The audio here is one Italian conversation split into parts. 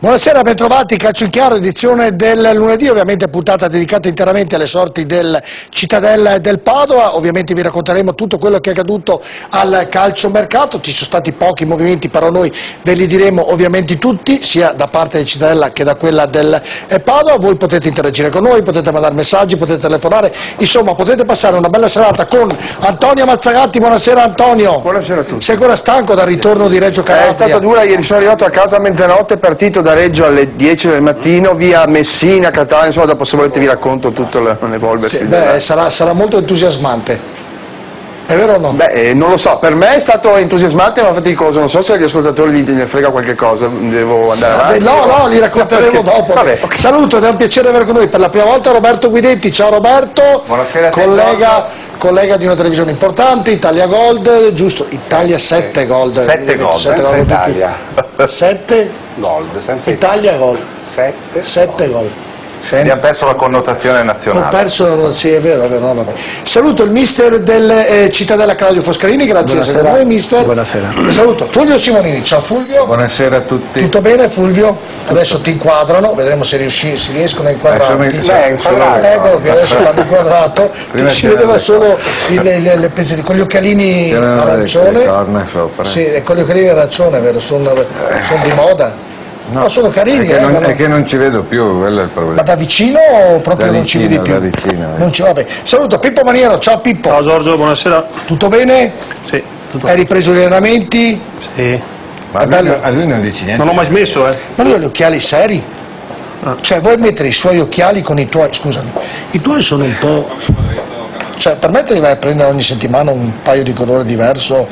Buonasera, bentrovati, Calcio in Chiaro, edizione del lunedì, ovviamente puntata dedicata interamente alle sorti del Cittadella e del Padova. Ovviamente vi racconteremo tutto quello che è accaduto al calciomercato, ci sono stati pochi movimenti, però noi ve li diremo ovviamente tutti, sia da parte del Cittadella che da quella del Padova. Voi potete interagire con noi, potete mandare messaggi, potete telefonare, insomma potete passare una bella serata con Antonio Mazzagatti. Buonasera Antonio. Buonasera a tutti. Sei ancora stanco dal ritorno di Reggio Calabria? È stata dura, ieri sono arrivato a casa a mezzanotte, partito da Reggio alle 10 del mattino, via Messina, Catania, insomma dopo se volete vi racconto tutto l'evolversi. Sì, sarà molto entusiasmante, è vero o no? Beh, non lo so, per me è stato entusiasmante ma faticoso, non so se agli ascoltatori gli frega qualche cosa, devo andare avanti. No, li racconteremo dopo. Vabbè, okay. Saluto, ed è un piacere avere con noi per la prima volta Roberto Guidetti. Ciao Roberto. Buonasera a te, collega di una televisione importante, Italia Gold, giusto? Italia 7 Gold. 7 Gold, senza Italia. 7 Gold, senza Italia Gold. 7 Gold. Abbiamo perso la connotazione nazionale. Ho perso, sì, è vero, no, vabbè. Saluto il mister del Cittadella Claudio Foscarini, grazie di essere con noi, mister. Buonasera. Saluto Fulvio Simonini, ciao Fulvio. Buonasera a tutti. Tutto bene Fulvio? Adesso ti inquadrano, vedremo se riescono a inquadrarti. Eccolo che adesso l'hanno inquadrato, si vedeva solo con gli occhialini arancione. Sì, con gli occhialini arancione, vero? Sono di moda. No, sono carini, è che non ci vedo più, quello è il problema. Ma da vicino o proprio da non vicino, ci vedi più? Da vicino. Non ci va bene. Saluto Pippo Maniero, ciao Pippo. Ciao Giorgio, buonasera. Tutto bene? Sì, tutto Hai ripreso gli allenamenti? Sì. Ma a lui non dici niente? Non ho mai smesso, Ma lui ha gli occhiali seri? Cioè vuoi mettere i suoi occhiali con i tuoi, scusami, i tuoi sono un po'... Cioè per me te li vai a prendere ogni settimana un paio di colore diverso,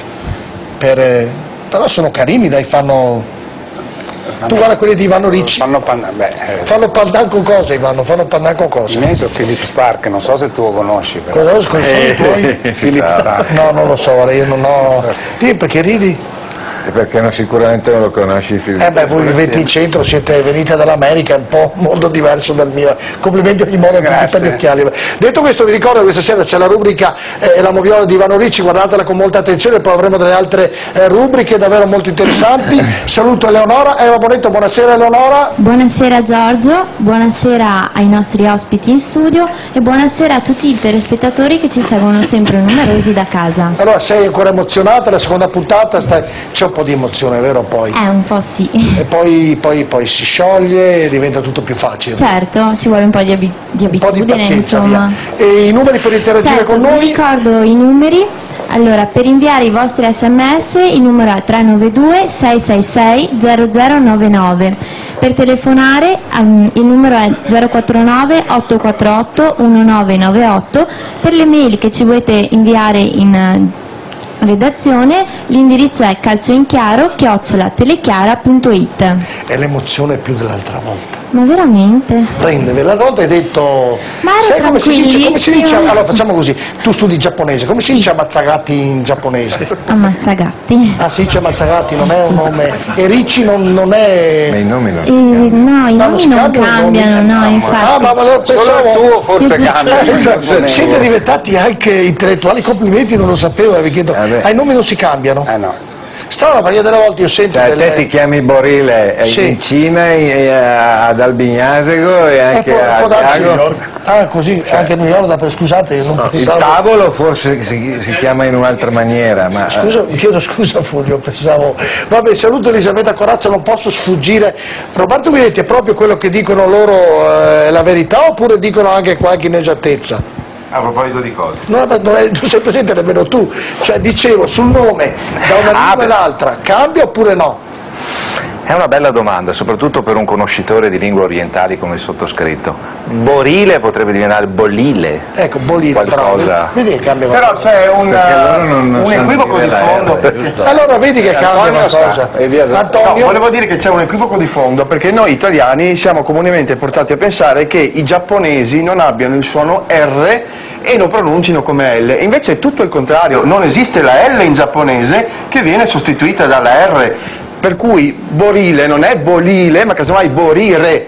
però sono carini, dai, fanno... Tu guarda quelli di Ivano Ricci. Fanno pandan con cosa, Ivano? Fanno pandan con cosa? I miei sono Philip Stark, non so se tu lo conosci. Però. Conosco i tuoi? Philip Stark. No, non lo so, io non ho... Sì, perché ridi? Perché sicuramente non lo conosci, Filippo. Voi vivete in centro, siete venite dall'America, è un po' un mondo diverso dal mio. Complimenti ogni modo per gli occhiali. Detto questo vi ricordo che questa sera c'è la rubrica La Moviola di Ivano Ricci, guardatela con molta attenzione, poi avremo delle altre rubriche davvero molto interessanti. Saluto Eleonora, Eva Bonetto, buonasera Eleonora. Buonasera Giorgio, buonasera ai nostri ospiti in studio e buonasera a tutti i telespettatori che ci seguono sempre numerosi da casa. Allora sei ancora emozionata, la seconda puntata, c'è un po' di emozione, vero poi? Un po' sì. E poi si scioglie e diventa tutto più facile. Certo, ci vuole un po' di abitudine, un po' di pazienza, insomma. Via. E i numeri per interagire con noi? Vi ricordo i numeri. Allora, per inviare i vostri sms il numero è 392 666 0099. Per telefonare il numero è 049 848 1998. Per le mail che ci volete inviare in redazione l'indirizzo è calcioinchiaro@telechiara.it. È l'emozione più dell'altra volta. Ma veramente? Prendere, l'altra volta hai detto... Ma ero sai come si dice? Allora facciamo così, tu studi giapponese, come si dice Mazzagatti in giapponese? Mazzagatti. Ah, si dice Mazzagatti, non è un nome... E Ricci non è... Ma i nomi non no, i nomi non cambiano, no, infatti. Ma pensavo... Solo il tuo forse cambia. Siete diventati anche intellettuali, complimenti, non lo sapevo, vi chiedo. I nomi non si cambiano? No. Strano, perché delle volte io sento te ti chiami Borile in Cina, ad Albignasego e anche a New York. Ah, così, anche a New York, scusate, io non pensavo... Il tavolo forse si chiama in un'altra maniera, ma... Chiedo scusa Fulvio, pensavo... Vabbè, saluto Elisabetta Corazza, non posso sfuggire. Roberto Guidetti, è proprio quello che dicono loro la verità oppure dicono anche qualche inesattezza? A proposito di cosa? No, ma non sei presente nemmeno tu, cioè dicevo sul nome da una lingua all'altra, cambia oppure no? È una bella domanda, soprattutto per un conoscitore di lingue orientali come il sottoscritto. Borile potrebbe diventare Bolile. Ecco, Bolile, qualcosa. Bravo. Vedi che cambia Però qualcosa. c'è un equivoco di fondo. Allora vedi che cambia qualcosa. Antonio? No, volevo dire che c'è un equivoco di fondo perché noi italiani siamo comunemente portati a pensare che i giapponesi non abbiano il suono R e lo pronuncino come L, invece è tutto il contrario, non esiste la L in giapponese che viene sostituita dalla R, per cui Borile non è Bolile ma casomai Borire.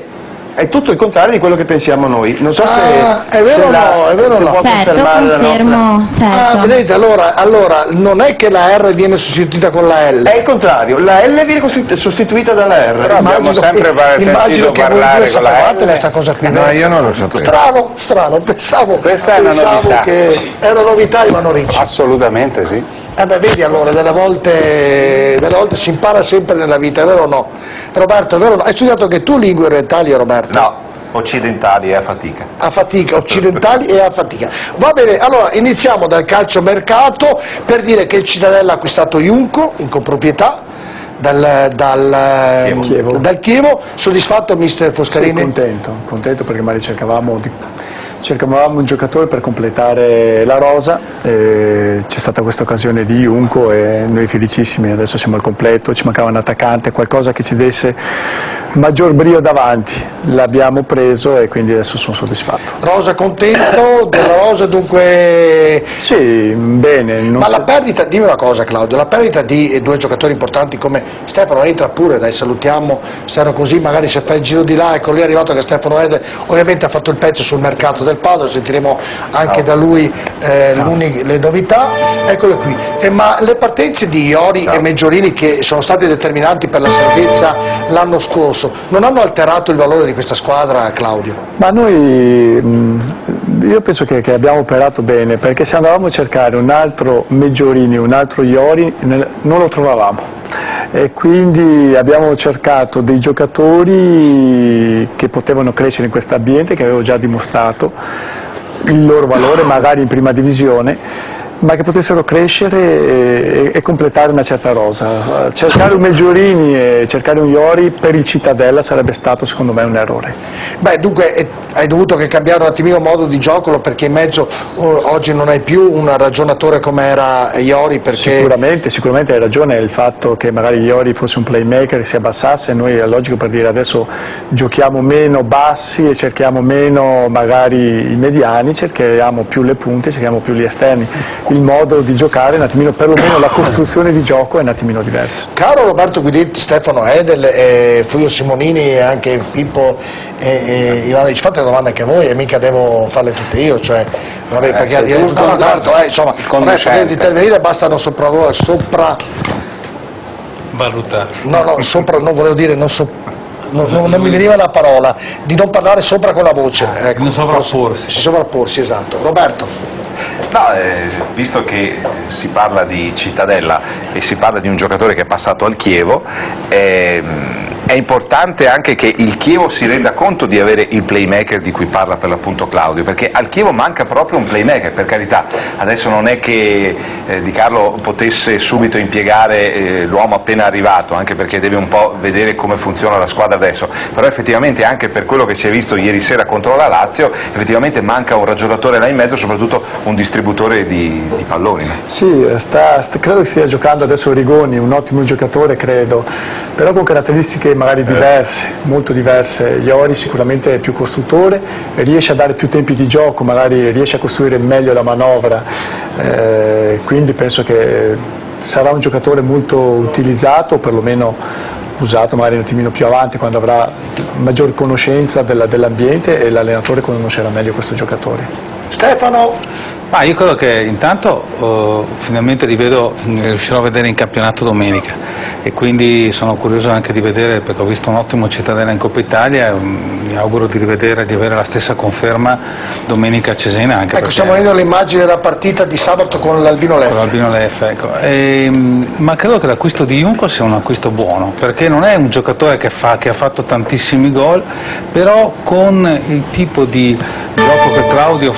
è tutto il contrario di quello che pensiamo noi. Non so se è vero o no, è vero o no? Certo, confermo, certo. Vedete, allora non è che la R viene sostituita con la L. è il contrario, la L viene sostituita dalla R. Però abbiamo sempre sentito parlare con la L. Questa cosa qui. No, io non lo sapevo. Strano, pensavo Questa è una novità. che era una novità, Ivano Ricci. Assolutamente sì. Vedi allora, delle volte si impara sempre nella vita, è vero o no? Roberto, è vero o no? Hai studiato anche tu lingue orientali, Roberto? No, occidentali è a fatica. A fatica, occidentali e a fatica. Va bene, allora iniziamo dal calciomercato per dire che il Cittadella ha acquistato Junco in comproprietà dal Chievo. Soddisfatto mister Foscarini? Sì, contento perché magari cercavamo un giocatore per completare la rosa, c'è stata questa occasione di Junco e noi felicissimi, adesso siamo al completo, ci mancava un attaccante, qualcosa che ci desse maggior brio davanti, l'abbiamo preso e quindi adesso sono soddisfatto. Rosa contento della rosa, dunque... Sì, bene. Ma la perdita, dimmi una cosa Claudio, la perdita di due giocatori importanti come Stefano, entra pure, dai, salutiamo Stefano, così magari se fa il giro di là, ecco lì è arrivato che Stefano Eder ovviamente ha fatto il pezzo sul mercato del Padova, sentiremo anche da lui le novità, eccole qui. Ma le partenze di Iori e Meggiorini, che sono state determinanti per la salvezza l'anno scorso, non hanno alterato il valore di questa squadra, Claudio? Ma io penso che abbiamo operato bene, perché se andavamo a cercare un altro Meggiorini, un altro Iori, non lo trovavamo. E quindi abbiamo cercato dei giocatori che potevano crescere in questo ambiente, che avevo già dimostrato il loro valore magari in prima divisione, ma che potessero crescere e completare una certa rosa. Cercare un Meggiorini e cercare un Iori per il Cittadella sarebbe stato secondo me un errore. Beh, dunque hai dovuto che cambiare un attimino modo di gioco, perché in mezzo oggi non hai più un ragionatore come era Iori, perché... Sicuramente hai ragione, il fatto che magari Iori fosse un playmaker e si abbassasse, noi è logico per dire adesso giochiamo meno bassi e cerchiamo meno magari i mediani, cerchiamo più le punte, cerchiamo più gli esterni. Il modo di giocare, un attimino, perlomeno la costruzione di gioco è un attimino diversa. Caro Roberto Guidetti, Stefano Edel, Fulvio Simonini e anche Pippo e Ivano, ci fate la domanda anche a voi e mica devo farle tutte io, cioè, vabbè, perché a dire tutto Roberto, insomma, non è per intervenire, basta non valutare. No, sopra, non volevo dire, non mi veniva la parola, di non parlare sopra con la voce. Ecco, non sovrapporsi. Sovrapporsi, esatto. Roberto. No, visto che si parla di Cittadella e si parla di un giocatore che è passato al Chievo, è importante anche che il Chievo si renda conto di avere il playmaker di cui parla per l'appunto Claudio, perché al Chievo manca proprio un playmaker, per carità. Adesso non è che Di Carlo potesse subito impiegare l'uomo appena arrivato, anche perché deve un po' vedere come funziona la squadra adesso, però effettivamente anche per quello che si è visto ieri sera contro la Lazio, effettivamente manca un ragionatore là in mezzo, soprattutto un distributore di palloni. Sì, credo che stia giocando adesso Rigoni, un ottimo giocatore credo, però con caratteristiche magari diverse, molto diverse. Iori sicuramente è più costruttore, riesce a dare più tempi di gioco, magari riesce a costruire meglio la manovra, quindi penso che sarà un giocatore molto utilizzato, perlomeno usato magari un attimino più avanti quando avrà maggior conoscenza dell'ambiente e l'allenatore conoscerà meglio questo giocatore. Stefano? Ma io credo che intanto finalmente riuscirò a vedere in campionato domenica e quindi sono curioso anche di vedere, perché ho visto un ottimo Cittadella in Coppa Italia, mi auguro di rivedere, di avere la stessa conferma domenica a Cesena. Anche ecco, stiamo vedendo l'immagine della partita di sabato con l'Albino Leffe. Con l'Albino Leffe, ecco. Ma credo che l'acquisto di Junco sia un acquisto buono, perché non è un giocatore che ha fatto tantissimi gol, però con il tipo di gioco che Claudio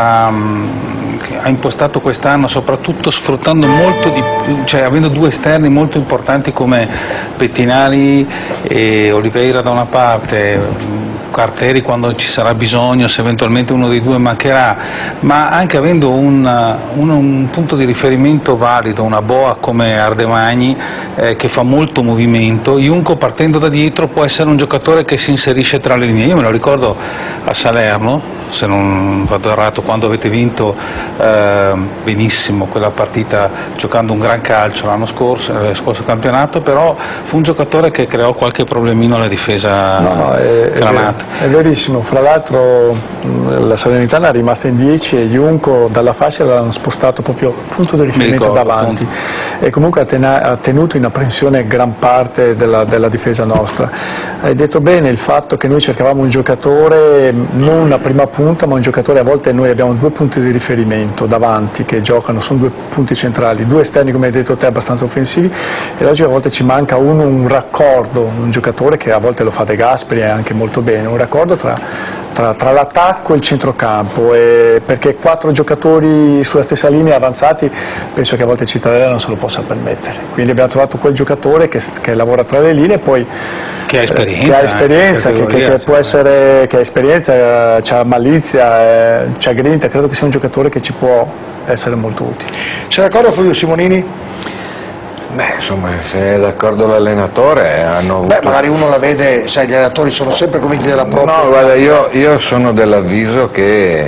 ha impostato quest'anno, soprattutto sfruttando molto di più, cioè avendo due esterni molto importanti come Pettinari e Oliveira da una parte, Carteri quando ci sarà bisogno, se eventualmente uno dei due mancherà, ma anche avendo un punto di riferimento valido, una boa come Ardemagni che fa molto movimento. Junco partendo da dietro può essere un giocatore che si inserisce tra le linee. Io me lo ricordo a Salerno, se non vado errato, quando avete vinto benissimo quella partita giocando un gran calcio l'anno scorso, nel scorso campionato, però fu un giocatore che creò qualche problemino alla difesa granata. È verissimo, fra l'altro la Salernitana è rimasta in 10 e Junco dalla fascia l'hanno spostato proprio punto di riferimento davanti, e comunque ha tenuto in apprensione gran parte della difesa nostra. Hai detto bene il fatto che noi cercavamo un giocatore, non una prima punta, ma un giocatore, a volte noi abbiamo due punti di riferimento davanti che giocano, sono due punti centrali, due esterni come hai detto te abbastanza offensivi, e oggi a volte ci manca un raccordo, un giocatore che a volte lo fa De Gasperi e anche molto bene, un raccordo tra l'attacco e il centrocampo, perché 4 giocatori sulla stessa linea avanzati penso che a volte Cittadella non se lo possa permettere, quindi abbiamo trovato quel giocatore che lavora tra le linee, poi che ha esperienza, che può essere, che ha esperienza, c'ha malizia, c'ha grinta, credo che sia un giocatore che ci può essere molto utile. Sei d'accordo Fulvio Simonini? Beh, insomma, se è d'accordo l'allenatore hanno avuto... magari uno la vede, sai, gli allenatori sono sempre convinti della propria... No, guarda, io sono dell'avviso che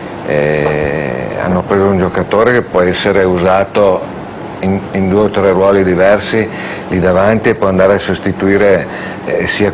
hanno preso un giocatore che può essere usato in 2 o 3 ruoli diversi lì davanti, e può andare a sostituire sia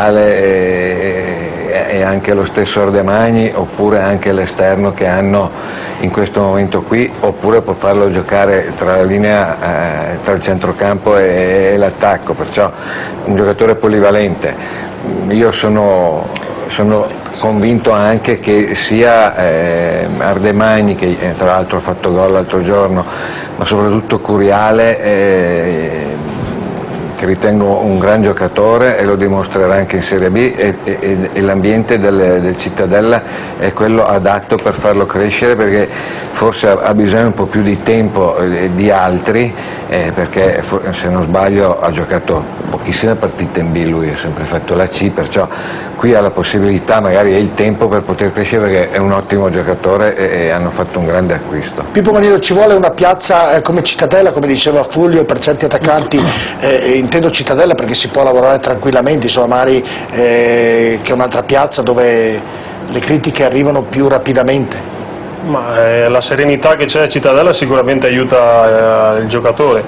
Curiale e anche lo stesso Ardemagni, oppure anche l'esterno che hanno in questo momento qui, oppure può farlo giocare tra la linea, tra il centrocampo e l'attacco, perciò un giocatore polivalente. Io sono convinto anche che sia Ardemagni, che tra l'altro ha fatto gol l'altro giorno, ma soprattutto Curiale, che ritengo un gran giocatore e lo dimostrerà anche in Serie B, e l'ambiente del Cittadella è quello adatto per farlo crescere, perché forse ha bisogno un po' più di tempo di altri, perché se non sbaglio ha giocato pochissime partite in B, lui ha sempre fatto la C, perciò qui ha la possibilità, magari è il tempo per poter crescere, perché è un ottimo giocatore e hanno fatto un grande acquisto. Pippo Manilo, ci vuole una piazza come Cittadella, come diceva Fulvio, per certi attaccanti, intendo Cittadella perché si può lavorare tranquillamente, insomma, magari che è un'altra piazza dove le critiche arrivano più rapidamente. Ma la serenità che c'è a Cittadella sicuramente aiuta il giocatore,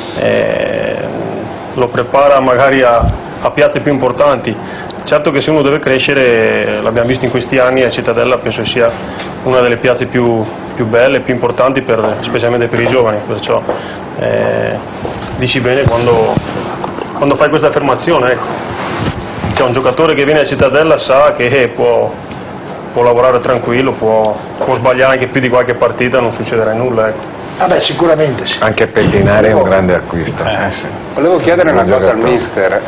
lo prepara magari a piazze più importanti. Certo che se uno deve crescere, l'abbiamo visto in questi anni, a Cittadella penso sia una delle piazze più belle, più importanti, specialmente per i giovani, perciò dici bene quando fai questa affermazione, ecco. Che un giocatore che viene a Cittadella sa che può lavorare tranquillo, può sbagliare anche più di qualche partita, non succederà nulla, ecco. Beh, sicuramente sì. Anche Pettinari è un grande acquisto. Sì. Volevo chiedere una cosa al mister.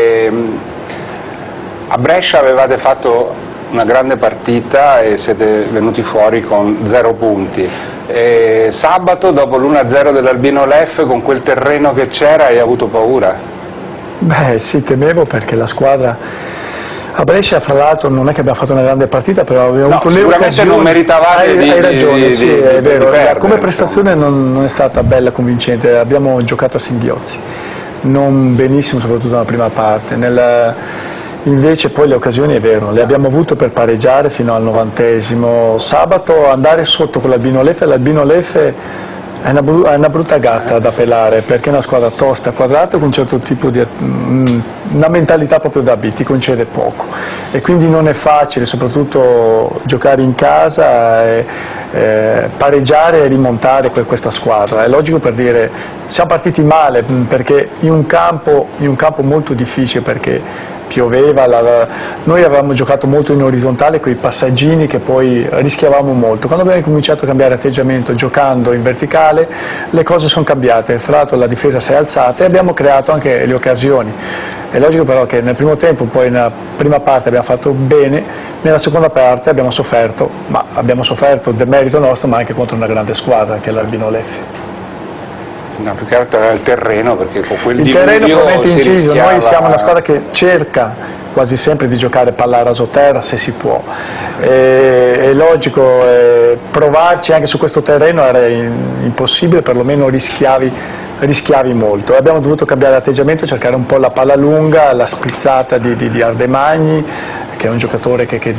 A Brescia avevate fatto una grande partita e siete venuti fuori con 0 punti. Sabato, dopo l'1-0 dell'Albino Lef, con quel terreno che c'era, hai avuto paura? Beh sì, temevo, perché la squadra a Brescia, fra l'altro, non è che abbiamo fatto una grande partita, però abbiamo avuto le occasioni. Sicuramente non meritavate hai ragione, sì, è vero. perdere, come prestazione non è stata bella, convincente, abbiamo giocato a singhiozzi, non benissimo, soprattutto nella prima parte. Invece poi le occasioni, è vero, le abbiamo avute per pareggiare fino al 90esimo. Sabato andare sotto con l'Albino Leffe è una brutta gatta da pelare, perché è una squadra tosta, quadrata, con un certo tipo di una mentalità proprio da B, ti concede poco, e quindi non è facile, soprattutto giocare in casa, pareggiare e rimontare questa squadra. È logico, per dire, siamo partiti male, perché in un campo molto difficile, perché pioveva, noi avevamo giocato molto in orizzontale con i passaggini che poi rischiavamo molto. Quando abbiamo cominciato a cambiare atteggiamento giocando in verticale, le cose sono cambiate, fra l'altro la difesa si è alzata e abbiamo creato anche le occasioni. È logico però che nel primo tempo, poi nella prima parte abbiamo fatto bene, nella seconda parte abbiamo sofferto, ma abbiamo sofferto del merito nostro, ma anche contro una grande squadra che è l'Albino Leffe. No, più che altro era il terreno, perché con quel il terreno probabilmente inciso, rischiava... noi siamo una squadra che cerca quasi sempre di giocare palla rasoterra se si può, è logico, provarci anche su questo terreno era impossibile, perlomeno rischiavi molto. Abbiamo dovuto cambiare atteggiamento, cercare un po' la palla lunga, la splizzata di Ardemagni, che è un giocatore che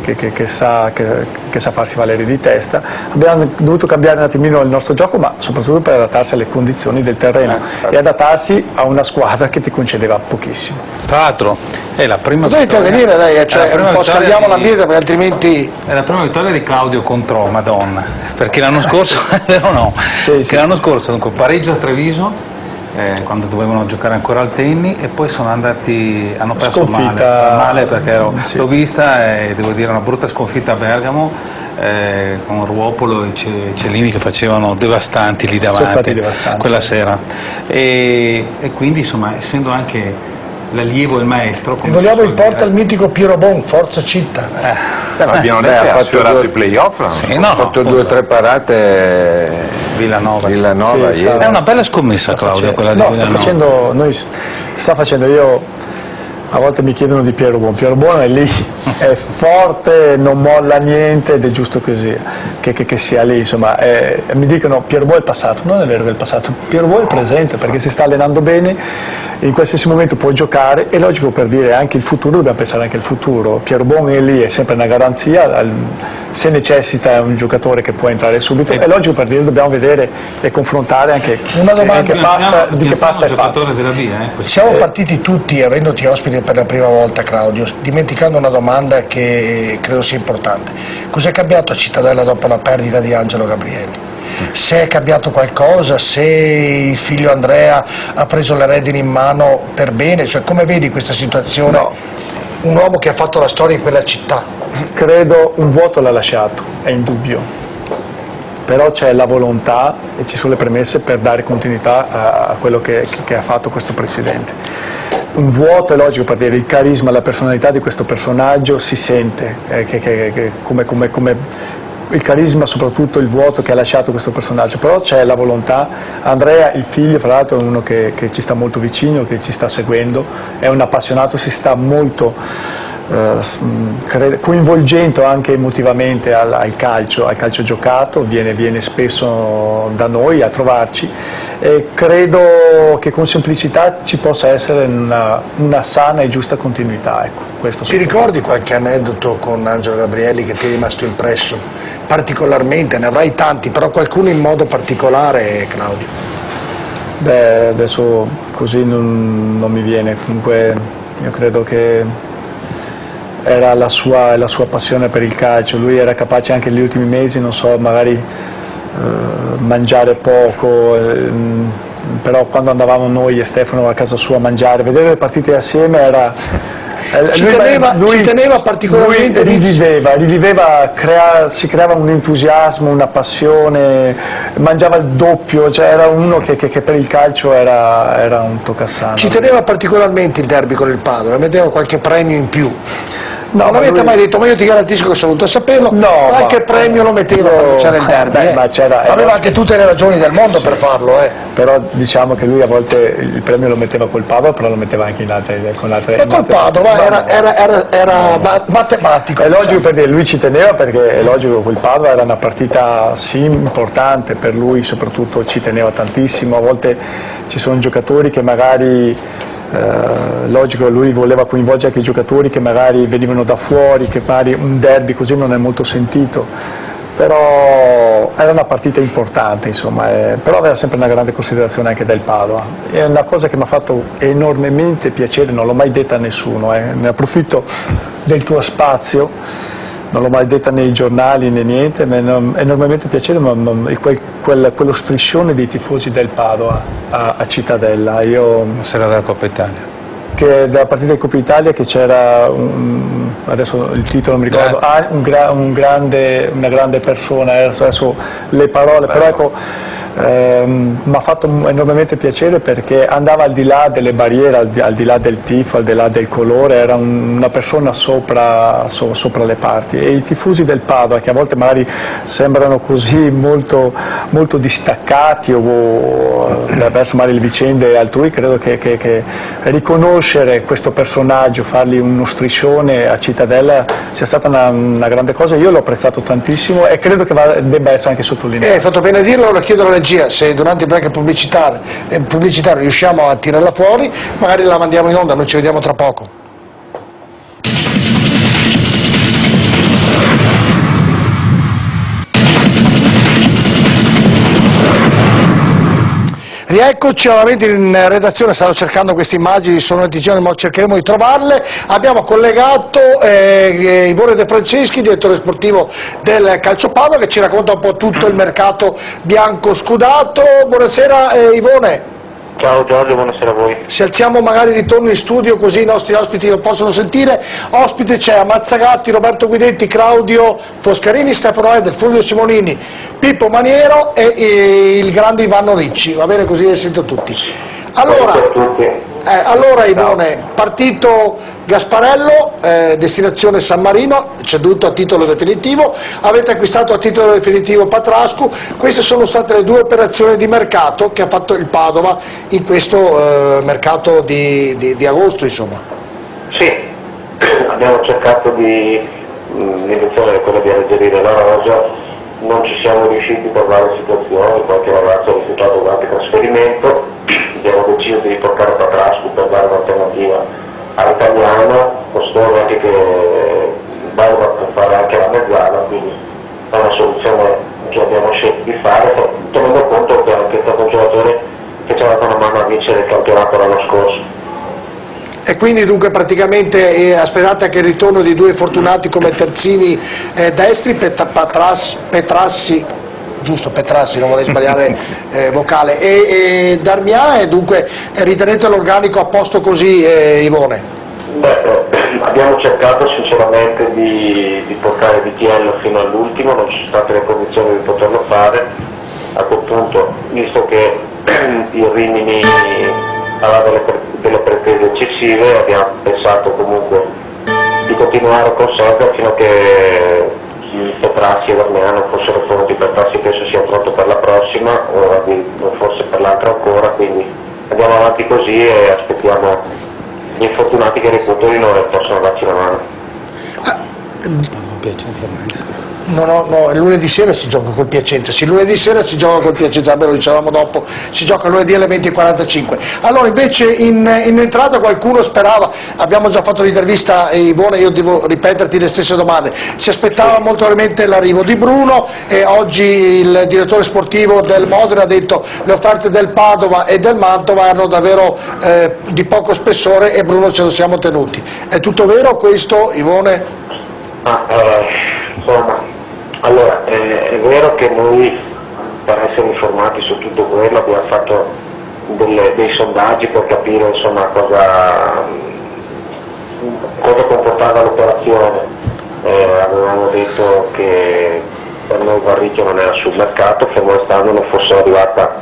sa farsi valere di testa. Abbiamo dovuto cambiare un attimino il nostro gioco, ma soprattutto per adattarsi alle condizioni del terreno e adattarsi a una squadra che ti concedeva pochissimo. Tra l'altro è la prima Potete intervenire lei, cioè un po' scaldiamo l'ambiente perché altrimenti... È la prima vittoria di Claudio contro Madonna, perché l'anno scorso, vero o no? L'anno scorso dunque, pareggio a Treviso, quando dovevano giocare ancora al tennis, e poi hanno perso male perché l'ho vista e devo dire una brutta sconfitta a Bergamo, con Ruopolo e Cellini che facevano devastanti lì davanti quella sera, e quindi insomma, essendo anche l'allievo e il maestro, vogliamo in porta il mitico Piero Bon, forza Città. Abbiamo detto, ha sfiorato i playoff, ha fatto 2 o 3 parate Villanova ieri. È una bella scommessa, Claudio, quella di Villanova. Sta facendo, io a volte mi chiedono di Piero Bon. Piero Bon è lì, è forte, non molla niente ed è giusto così che sia lì, insomma. Mi dicono Piero Bon è il passato, non è vero che è il passato, Piero Bon è il presente, perché si sta allenando bene, in qualsiasi momento può giocare. È logico, per dire anche il futuro, dobbiamo pensare anche al futuro. Piero Bon è lì, è sempre una garanzia, se necessita è un giocatore che può entrare subito. È logico, per dire, dobbiamo vedere e confrontare anche una domanda di che pasta è fatto. Della via, siamo partiti tutti, avendoti ospiti per la prima volta, Claudio, dimenticando una domanda che credo sia importante. Cos'è cambiato a Cittadella dopo la perdita di Angelo Gabrielli? Se è cambiato qualcosa, se il figlio Andrea ha preso le redini in mano per bene, cioè come vedi questa situazione? No. Un uomo che ha fatto la storia in quella città. Credo un vuoto l'ha lasciato, è indubbio, però c'è la volontà e ci sono le premesse per dare continuità a quello che ha fatto questo presidente. Un vuoto è logico, per dire, il carisma, la personalità di questo personaggio si sente, come il carisma, soprattutto il vuoto che ha lasciato questo personaggio, però c'è la volontà. Andrea, il figlio, fra l'altro, è uno che ci sta molto vicino, che ci sta seguendo, è un appassionato, si sta molto coinvolgendo anche emotivamente al calcio giocato, viene spesso da noi a trovarci, e credo che con semplicità ci possa essere una sana e giusta continuità. Ecco, ti ricordi qualche aneddoto con Angelo Gabrielli che ti è rimasto impresso? Particolarmente, ne avrai tanti, però qualcuno in modo particolare, Claudio? Beh, adesso così non mi viene. Comunque io credo che era la sua passione per il calcio. Lui era capace anche negli ultimi mesi, non so, magari mangiare poco, però quando andavamo noi e Stefano a casa sua a mangiare, vedere le partite assieme era... Ci teneva particolarmente. Lui riviveva, si creava un entusiasmo, una passione, mangiava il doppio, cioè era uno che per il calcio era un toccasana. Ci teneva particolarmente il derby con il Padova, metteva qualche premio in più. No, non avete mai detto, ma io ti garantisco che sono venuto a saperlo, qualche premio lo metteva quando c'era il derby. Aveva anche tutte le ragioni del mondo per farlo. Però diciamo che lui a volte il premio lo metteva col Padova, però lo metteva anche con altre. Ma col Padova era matematico. È logico, per dire, lui ci teneva, perché è logico, quel Padova era una partita sì importante per lui, soprattutto ci teneva tantissimo. A volte ci sono giocatori che magari... logico, lui voleva coinvolgere anche i giocatori che magari venivano da fuori, che magari un derby così non è molto sentito, però era una partita importante, insomma, però aveva sempre una grande considerazione anche del Padova. È una cosa che mi ha fatto enormemente piacere, non l'ho mai detta a nessuno, ne approfitto del tuo spazio. Non l'ho mai detta nei giornali né niente, ma è enormemente piacere quello striscione dei tifosi del Padova a Cittadella. Sera della Coppa Italia. Della partita di Coppa Italia, che c'era, adesso il titolo non mi ricordo, una grande persona, adesso le parole, però ecco, mi ha fatto enormemente piacere perché andava al di là delle barriere, al di là del tifo, al di là del colore, era una persona sopra le parti. E i tifosi del Padova, che a volte magari sembrano così molto, molto distaccati verso magari le vicende altrui, credo che riconoscere questo personaggio, fargli uno striscione a Cittadella sia stata una grande cosa. Io l'ho apprezzato tantissimo e credo che debba essere anche sottolineato. Hai fatto bene a dirlo, lo chiedo alla regia, se durante il break pubblicitario riusciamo a tirarla fuori, magari la mandiamo in onda, noi ci vediamo tra poco. Rieccoci, ovviamente in redazione stanno cercando queste immagini, sono nel TG, ma cercheremo di trovarle. Abbiamo collegato Ivone De Franceschi, direttore sportivo del Calcio Padova, che ci racconta un po' tutto il mercato bianco scudato. Buonasera Ivone. Ciao Giorgio, buonasera a voi. Se alziamo magari il ritorno in studio così i nostri ospiti lo possono sentire. Ospite c'è Ammazzagatti, Roberto Guidetti, Claudio Foscarini, Stefano Eder, Fulvio Simonini, Pippo Maniero e il grande Ivano Ricci, va bene, così li sento tutti. Allora Ivone, partito Gasparello, destinazione San Marino, ceduto a titolo definitivo, avete acquistato a titolo definitivo Patrascu. Queste sono state le due operazioni di mercato che ha fatto il Padova in questo mercato di agosto, insomma. Sì, abbiamo cercato l'intenzione è quella di alleggerire la rosa, non ci siamo riusciti per varie situazioni, qualche ragazzo ha rifiutato qualche trasferimento, abbiamo deciso di riportare Patrascu per dare un'alternativa all'italiano, costoro anche che Padova per fare anche la mezzala, quindi è una soluzione che abbiamo scelto di fare, tenendo conto che è anche stato un giocatore che ci ha dato una mano a vincere il campionato l'anno scorso. E quindi dunque praticamente aspettate anche il ritorno di due fortunati come terzini destri, Petrassi, giusto, Petrassi, non vorrei sbagliare vocale, e Darmian, e dunque ritenete l'organico a posto così, Ivone? Abbiamo cercato sinceramente di portare VTL fino all'ultimo, non ci sono state le condizioni di poterlo fare. A quel punto, visto che il Rimini aveva delle pretese eccessive, abbiamo pensato comunque di continuare con Sergio fino a che Petrassi e Darmian non fossero pronti. Petrassi penso sia pronto per la prossima, o forse per l'altra ancora, quindi andiamo avanti così e aspettiamo gli infortunati che ritornino e possono darci una mano. No, lunedì sera si gioca col Piacenza, sì, lunedì sera si gioca col Piacenza, lo dicevamo dopo, si gioca lunedì alle 20:45. Allora invece in entrata qualcuno sperava, abbiamo già fatto l'intervista Ivone, io devo ripeterti le stesse domande, si aspettava molto probabilmente l'arrivo di Bruno e oggi il direttore sportivo del Modena ha detto le offerte del Padova e del Mantova erano davvero di poco spessore e Bruno ce lo siamo tenuti. È tutto vero questo, Ivone? Insomma, allora, è vero che noi per essere informati su tutto quello abbiamo fatto dei sondaggi per capire insomma cosa comportava l'operazione. Avevamo detto che per noi Varricchio non era sul mercato, fermo restando non fosse arrivata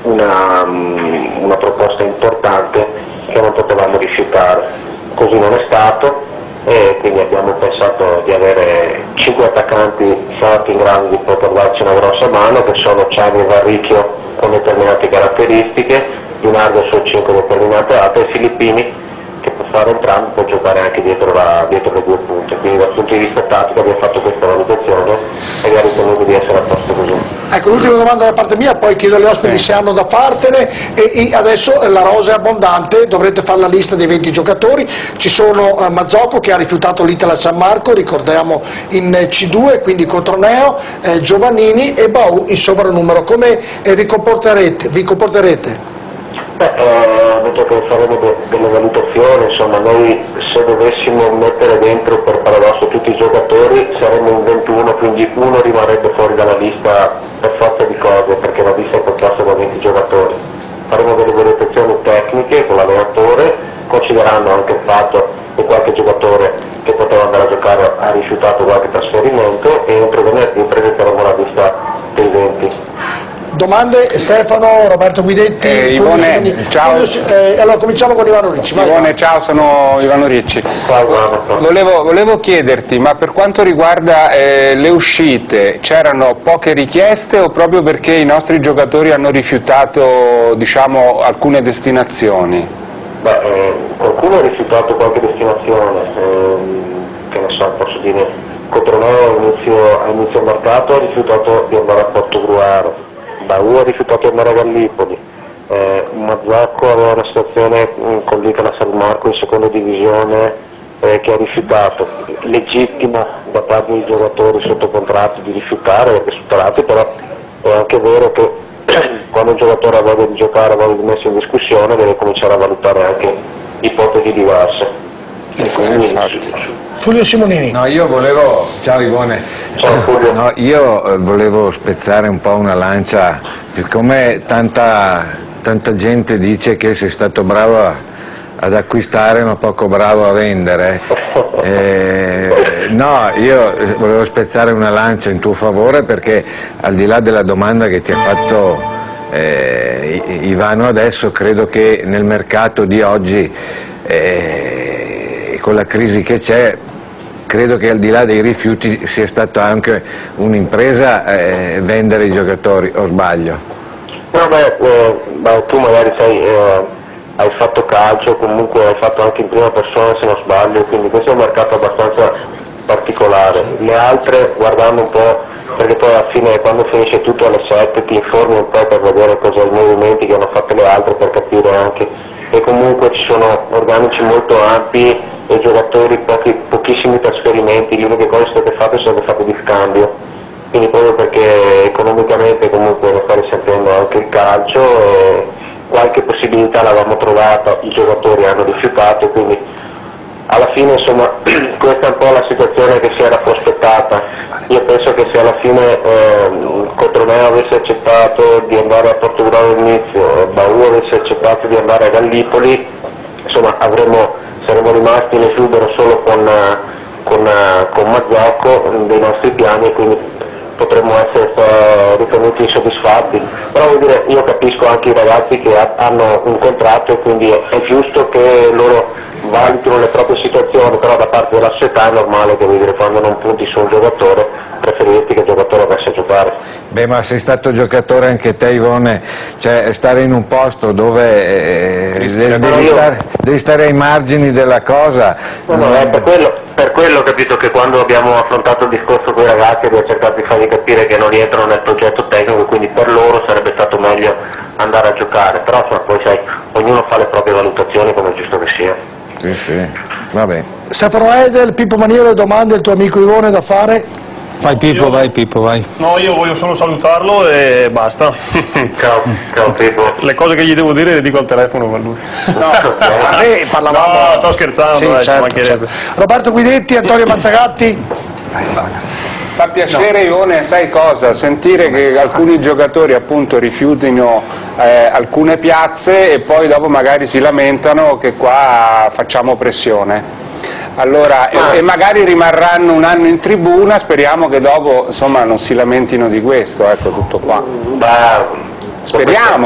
una proposta importante che non potevamo rifiutare. Così non è stato. E quindi abbiamo pensato di avere 5 attaccanti forti in grado di poter darci una grossa mano, che sono Ciani e Varricchio con determinate caratteristiche, Dinardo su 5 determinate altre, e Filippini che può fare entrambi, può giocare anche dietro le due punte. Quindi dal punto di vista tattico abbiamo fatto questa valutazione e abbiamo ritenuto di essere a posto così. Ecco, l'ultima domanda da parte mia, poi chiedo agli ospiti se hanno da fartene, e adesso la rosa è abbondante, dovrete fare la lista dei 20 giocatori, ci sono Mazzocco che ha rifiutato l'Itala San Marco, ricordiamo in C2, quindi Cotroneo, Giovannini e Bau in sovrannumero. Come vi comporterete? Detto che faremo delle valutazioni, insomma noi se dovessimo mettere dentro per paradosso tutti i giocatori saremmo in 21, quindi uno rimarrebbe fuori dalla lista per forza di cose, perché la lista è composta da 20 giocatori. Faremo delle valutazioni tecniche con l'allenatore, considerando anche il fatto che qualche giocatore che poteva andare a giocare ha rifiutato qualche trasferimento, e entro venerdì presenteremo la lista dei 20. Domande? Stefano, Roberto Guidetti, Ivone, ciao. Allora cominciamo con Ivano Ricci. Ivone, ciao, sono Ivano Ricci. Volevo chiederti, ma per quanto riguarda le uscite, c'erano poche richieste o proprio perché i nostri giocatori hanno rifiutato, diciamo, alcune destinazioni? Qualcuno ha rifiutato qualche destinazione, che ne so, posso dire, Cotroneo a inizio mercato ha rifiutato di andare a Portogruaro, Bau ha rifiutato di andare a Gallipoli, Mazzocco aveva una situazione con l'Itala San Marco in seconda divisione che ha rifiutato. Legittimo da parte dei giocatori sotto contratto di rifiutare, perché sotterrati, però è anche vero che quando un giocatore ha voglia di giocare, ha voglia di mettere in discussione, deve cominciare a valutare anche ipotesi diverse. Fulvio Simonini. No, io volevo, ciao Ivone, Ciao Fulvio. no, io volevo spezzare un po' una lancia, siccome tanta gente dice che sei stato bravo ad acquistare ma poco bravo a vendere, no, io volevo spezzare una lancia in tuo favore, perché al di là della domanda che ti ha fatto Ivano adesso, credo che nel mercato di oggi, con la crisi che c'è, credo che al di là dei rifiuti sia stata anche un'impresa vendere i giocatori, o sbaglio? No, tu magari hai fatto calcio, comunque hai fatto anche in prima persona se non sbaglio, quindi questo è un mercato abbastanza particolare. Le altre, guardando un po', perché poi alla fine quando finisce tutto alle 7 ti informi un po' per vedere cosa i movimenti che hanno fatto le altre, per capire anche, e comunque ci sono organici molto ampi e giocatori, pochissimi trasferimenti, le uniche cose che sono state fatte di scambio, quindi proprio perché economicamente comunque ne sta risentendo anche il calcio e qualche possibilità l'avevamo trovata, i giocatori hanno rifiutato, quindi alla fine insomma questa è un po' la situazione che si era prospettata. Io penso che se alla fine Cotromeo avesse accettato di andare a Portogruaro all'inizio, Baù avesse accettato di andare a Gallipoli, insomma saremmo rimasti in esubero solo con Mazzocco dei nostri piani, e quindi potremmo essere ritenuti insoddisfatti. Però vuol dire, io capisco anche i ragazzi che hanno un contratto e quindi è giusto che loro valutino le proprie situazioni, però da parte della società è normale che, vuol dire, quando non punti su un giocatore preferiresti che il giocatore vada a giocare. Beh, ma sei stato giocatore anche te, Ivone, cioè stare in un posto dove devi stare ai margini della cosa. No, è per quello ho capito che quando abbiamo affrontato il discorso con i ragazzi abbiamo cercato di fargli capire che non rientrano nel progetto tecnico, quindi per loro sarebbe stato meglio andare a giocare, però insomma, poi sai, ognuno fa le proprie valutazioni come è giusto che sia. Sì, va bene. Stefano Edel, Pippo Maniero, domande il tuo amico Ivone da fare? Vai Pippo, vai. No, io voglio solo salutarlo e basta. Ciao Pippo. Le cose che gli devo dire le dico al telefono con lui. Parlavamo... No, sto scherzando, sì, ci mancherebbe. Roberto Guidetti, Antonio Mazzagatti. Fa piacere, Ivone, sai cosa? Sentire che alcuni giocatori appunto rifiutino alcune piazze e poi dopo magari si lamentano che qua facciamo pressione. Allora, e magari rimarranno un anno in tribuna, speriamo che dopo insomma non si lamentino di questo, ecco, tutto qua. Speriamo.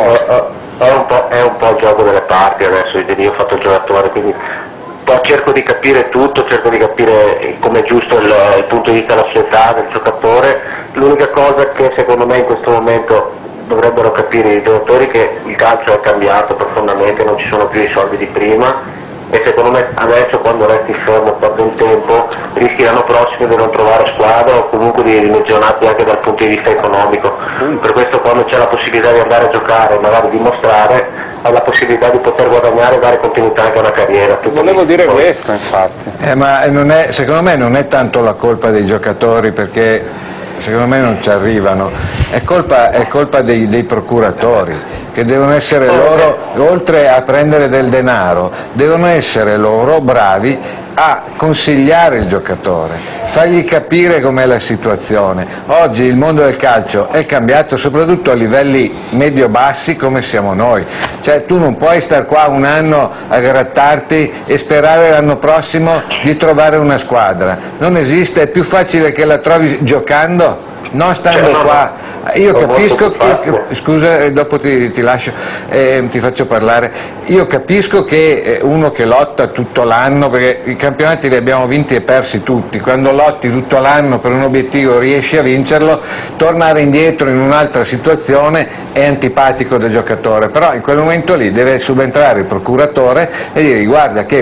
È un po' il gioco delle parti adesso, io ho fatto il giocatore, quindi poi cerco di capire tutto, cerco di capire come è giusto il punto di vista della società, del giocatore. L'unica cosa che secondo me in questo momento dovrebbero capire i giocatori è che il calcio è cambiato profondamente, non ci sono più i soldi di prima, e secondo me adesso quando resti fermo per un tempo rischi l'anno prossimo di non trovare squadra o comunque di dimensionarti anche dal punto di vista economico. Per questo quando c'è la possibilità di andare a giocare e magari dimostrare, hai la possibilità di poter guadagnare e dare continuità anche a una carriera. Volevo dire questo, infatti. Ma secondo me non è tanto la colpa dei giocatori, perché secondo me non ci arrivano, è colpa dei procuratori, che devono essere loro, oltre a prendere del denaro, devono essere loro bravi a consigliare il giocatore, fargli capire com'è la situazione. Oggi il mondo del calcio è cambiato, soprattutto a livelli medio-bassi come siamo noi, cioè tu non puoi star qua un anno a grattarti e sperare l'anno prossimo di trovare una squadra, non esiste, è più facile che la trovi giocando, non stando qua. Io capisco, scusa, dopo ti lascio, ti faccio parlare, io capisco che uno che lotta tutto l'anno, perché i campionati li abbiamo vinti e persi tutti, quando lotti tutto l'anno per un obiettivo riesci a vincerlo, tornare indietro in un'altra situazione è antipatico del giocatore, però in quel momento lì deve subentrare il procuratore e dire guarda che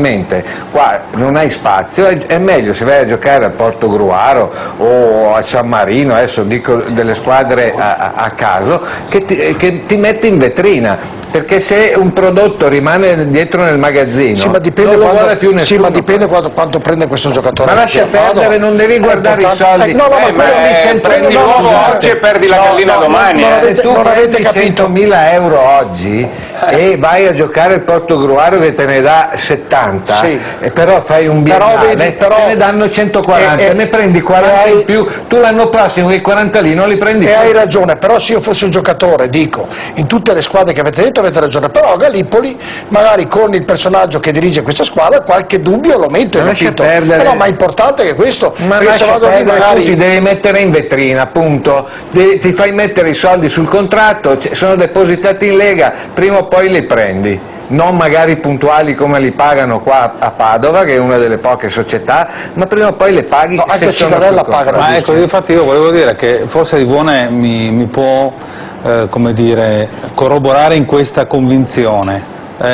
professionalmente qua non hai spazio, è meglio se vai a giocare al Portogruaro o a San Marino, adesso dico delle squadre a caso, che ti metti in vetrina. Perché se un prodotto rimane dietro nel magazzino, sì, ma dipende non lo vuole più nessuno. Sì, ma dipende quanto prende questo giocatore. Ma lascia perdere, non devi guardare i soldi. No, ma prendi l'uovo oggi e perdi la gallina domani. Se tu prendi 100.000 euro oggi e vai a giocare il Portogruaro che te ne dà 70, sì, e però fai un biennale, te ne danno 140, ne prendi 40 in più, tu l'anno prossimo quei 40 lì non li prendi più. E hai ragione, però se io fossi un giocatore, dico, in tutte le squadre che avete detto avete ragione, però a Gallipoli magari con il personaggio che dirige questa squadra qualche dubbio lo metto, hai capito? No, ma è importante che questo, ma perché se vado lì magari... tu ti devi mettere in vetrina, appunto, ti fai mettere i soldi sul contratto, sono depositati in Lega, prima o poi li prendi, non magari puntuali come li pagano qua a Padova, che è una delle poche società, ma prima o poi le paghi. No, anche a Cittadella pagano. Ma ecco, infatti io volevo dire che forse Ivone mi può come dire, corroborare in questa convinzione.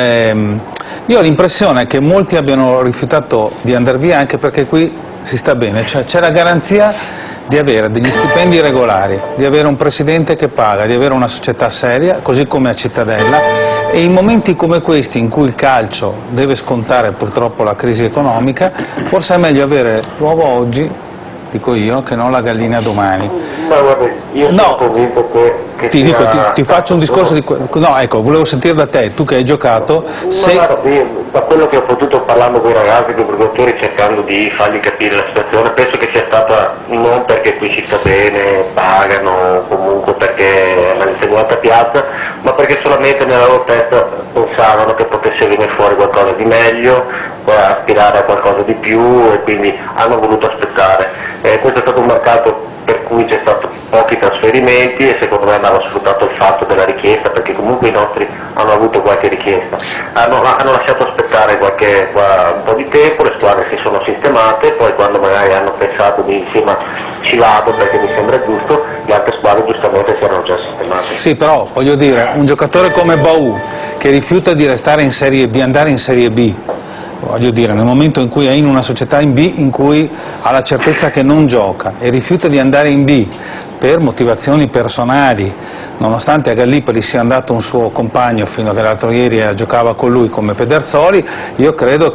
Io ho l'impressione che molti abbiano rifiutato di andare via anche perché qui si sta bene, cioè c'è la garanzia di avere degli stipendi regolari, di avere un presidente che paga, di avere una società seria, così come a Cittadella, e in momenti come questi in cui il calcio deve scontare purtroppo la crisi economica, forse è meglio avere l'uovo oggi, dico io, che non la gallina domani. Ma guarda, io sono convinto che ti faccio un discorso di... No, ecco, volevo sentire da te, tu che hai giocato, se... Guarda, da quello che ho potuto parlando con i ragazzi, con i produttori, cercando di fargli capire la situazione, penso che sia stata non perché qui si sta bene, pagano, comunque perché è la inseguata piazza, ma perché solamente nella loro testa pensavano che potesse venire fuori qualcosa di meglio, aspirare a qualcosa di più, e quindi hanno voluto aspettare. Questo è stato un mercato per cui c'è stato pochi trasferimenti e secondo me andava sfruttato il fatto della richiesta, perché comunque i nostri hanno avuto qualche richiesta, hanno lasciato aspettare un po' di tempo, le squadre si sono sistemate, poi quando magari hanno pensato di sì, ma ci vado perché mi sembra giusto, le altre squadre giustamente si erano già sistemate. Sì, però voglio dire, un giocatore come Bou che rifiuta di restare in Serie B, di andare in Serie B, voglio dire, nel momento in cui è in una società in B in cui ha la certezza che non gioca e rifiuta di andare in B per motivazioni personali, nonostante a Gallipoli sia andato un suo compagno fino a che l'altro ieri giocava con lui come Pederzoli, io credo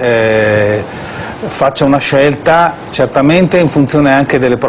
che faccia una scelta certamente in funzione anche dei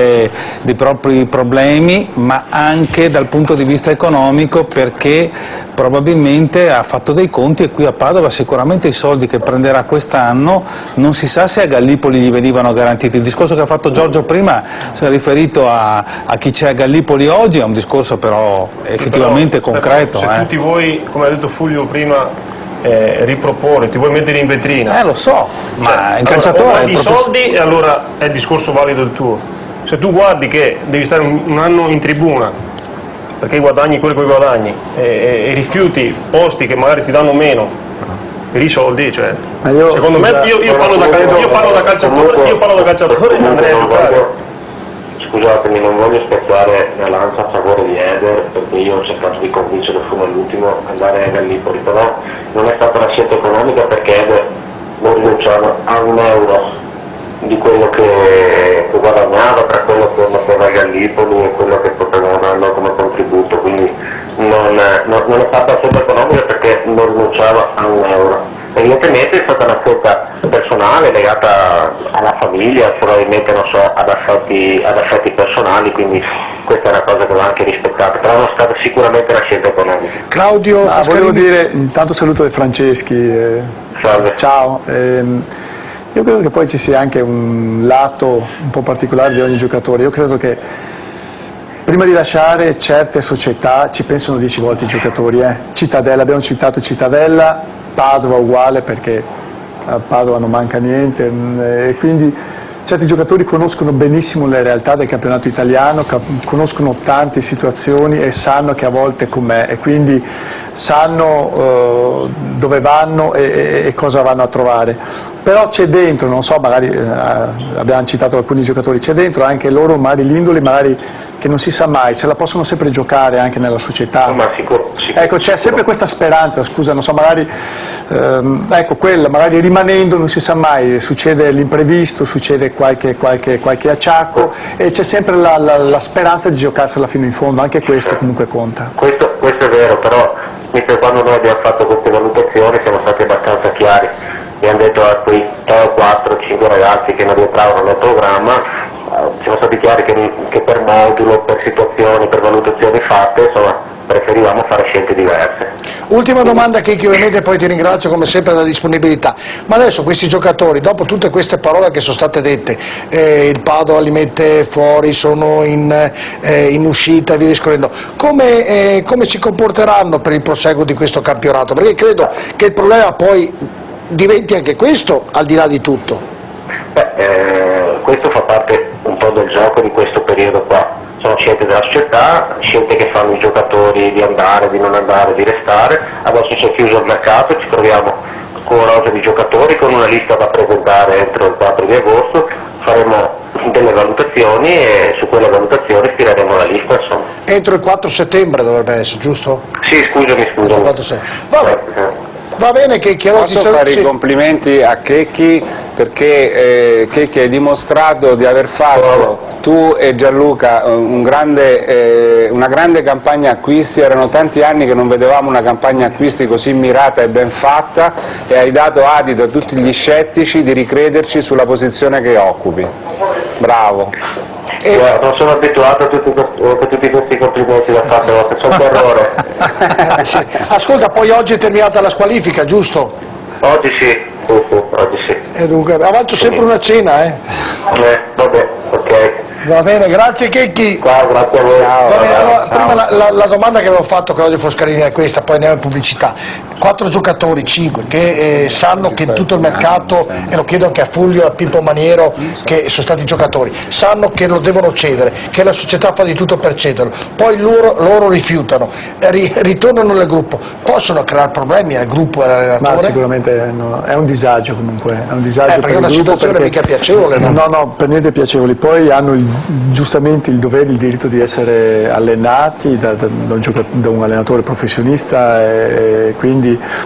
propri problemi, ma anche dal punto di vista economico, perché probabilmente ha fatto dei conti e qui a Padova sicuramente i soldi che prenderà quest'anno non si sa se a Gallipoli gli venivano garantiti. Il discorso che ha fatto Giorgio prima si è riferito a chi c'è a Gallipoli oggi, è un discorso però effettivamente concreto. Se tutti voi, come ha detto Fulvio prima, riproporre, ti vuoi mettere in vetrina. Lo so, ma il calciatore... Hai i soldi e allora è il discorso valido il tuo. Se tu guardi che devi stare un anno in tribuna perché guadagni quello che guadagni e rifiuti posti che magari ti danno meno per i soldi, cioè, secondo me io parlo da calciatore e andrei a giocare. Scusatemi, non voglio spezzare la lancia a favore di Eder, perché io ho cercato di convincere fino all'ultimo andare a Gallipoli, però non è stata una scelta economica perché Eder non rinunciava a un euro di quello che guadagnava tra quello che metteva a Gallipoli e quello che potevano darlo come contributo, quindi non è stata una scelta economica perché non rinunciava a un euro. Evidentemente è stata una scelta personale legata alla famiglia, probabilmente non so, ad affetti personali, quindi questa è una cosa che va anche rispettata, però non è stata sicuramente una scelta economica. Claudio, volevo dire, intanto saluto De Franceschi, Salve. Ciao. Io credo che poi ci sia anche un lato un po' particolare di ogni giocatore. Io credo che prima di lasciare certe società ci pensano 10 volte i giocatori. Cittadella, abbiamo citato Cittadella, Padova uguale perché a Padova non manca niente, e quindi certi giocatori conoscono benissimo le realtà del campionato italiano, conoscono tante situazioni e sanno che a volte com'è, e quindi sanno dove vanno e cosa vanno a trovare. Però c'è dentro, non so, magari abbiamo citato alcuni giocatori, c'è dentro anche loro magari l'indole magari che non si sa mai, se la possono sempre giocare anche nella società. Ma sicuro. Ecco, c'è sempre questa speranza, scusa, non so, magari ecco, quella, magari rimanendo non si sa mai, succede l'imprevisto, succede qualche acciacco e c'è sempre la speranza di giocarsela fino in fondo, anche questo comunque conta. Questo è vero, però quando noi abbiamo fatto queste valutazioni siamo stati abbastanza chiari. Abbiamo detto a quei 3, 4, 5 ragazzi che non rientravano nel programma, siamo stati chiari che per modulo, per situazioni, per valutazioni fatte, insomma, preferivamo fare scelte diverse. Ultima domanda che ovviamente poi ti ringrazio come sempre della disponibilità, ma adesso questi giocatori, dopo tutte queste parole che sono state dette, il Padova li mette fuori, sono in uscita e via discorrendo, come si comporteranno per il proseguo di questo campionato? Perché credo che il problema poi diventi anche questo, al di là di tutto. Questo fa parte un po' del gioco di questo periodo qua, sono scelte della società, scelte che fanno i giocatori di andare, di non andare, di restare. Adesso si è chiuso il mercato, ci troviamo con una rosa di giocatori, con una lista da presentare entro il 4 di agosto, faremo delle valutazioni e su quelle valutazioni stireremo la lista, insomma. Entro il 4 settembre dovrebbe essere, giusto? Sì, scusami. Vabbè. Va bene che Posso fare i complimenti a Checchi perché Checchi hai dimostrato di aver fatto, tu e Gianluca, una grande campagna acquisti. Erano tanti anni che non vedevamo una campagna acquisti così mirata e ben fatta e hai dato adito a tutti gli scettici di ricrederci sulla posizione che occupi. Bravo. Non sono abituato a tutti questi complimenti da parte vostra, sono un errore. Sì. Ascolta, poi oggi è terminata la squalifica, giusto? Oggi sì. E dunque, avanzo sempre una cena, Vabbè, ok. Va bene, grazie Checchi. Ciao, grazie a voi. Va bene, allora, prima la domanda che avevo fatto a Claudio Foscarini è questa, poi andiamo in pubblicità. 4 giocatori, 5, che sanno che in tutto il mercato, e lo chiedo anche a Fulvio e a Pippo Maniero, che sono stati giocatori, sanno che lo devono cedere, che la società fa di tutto per cederlo, poi loro rifiutano, ritornano nel gruppo, possono creare problemi al gruppo e all'allenatore? Ma sicuramente no, è un disagio comunque, è un disagio perché è una situazione mica piacevole, no? No, per niente piacevoli, poi hanno giustamente il dovere, il diritto di essere allenati da un allenatore professionista e quindi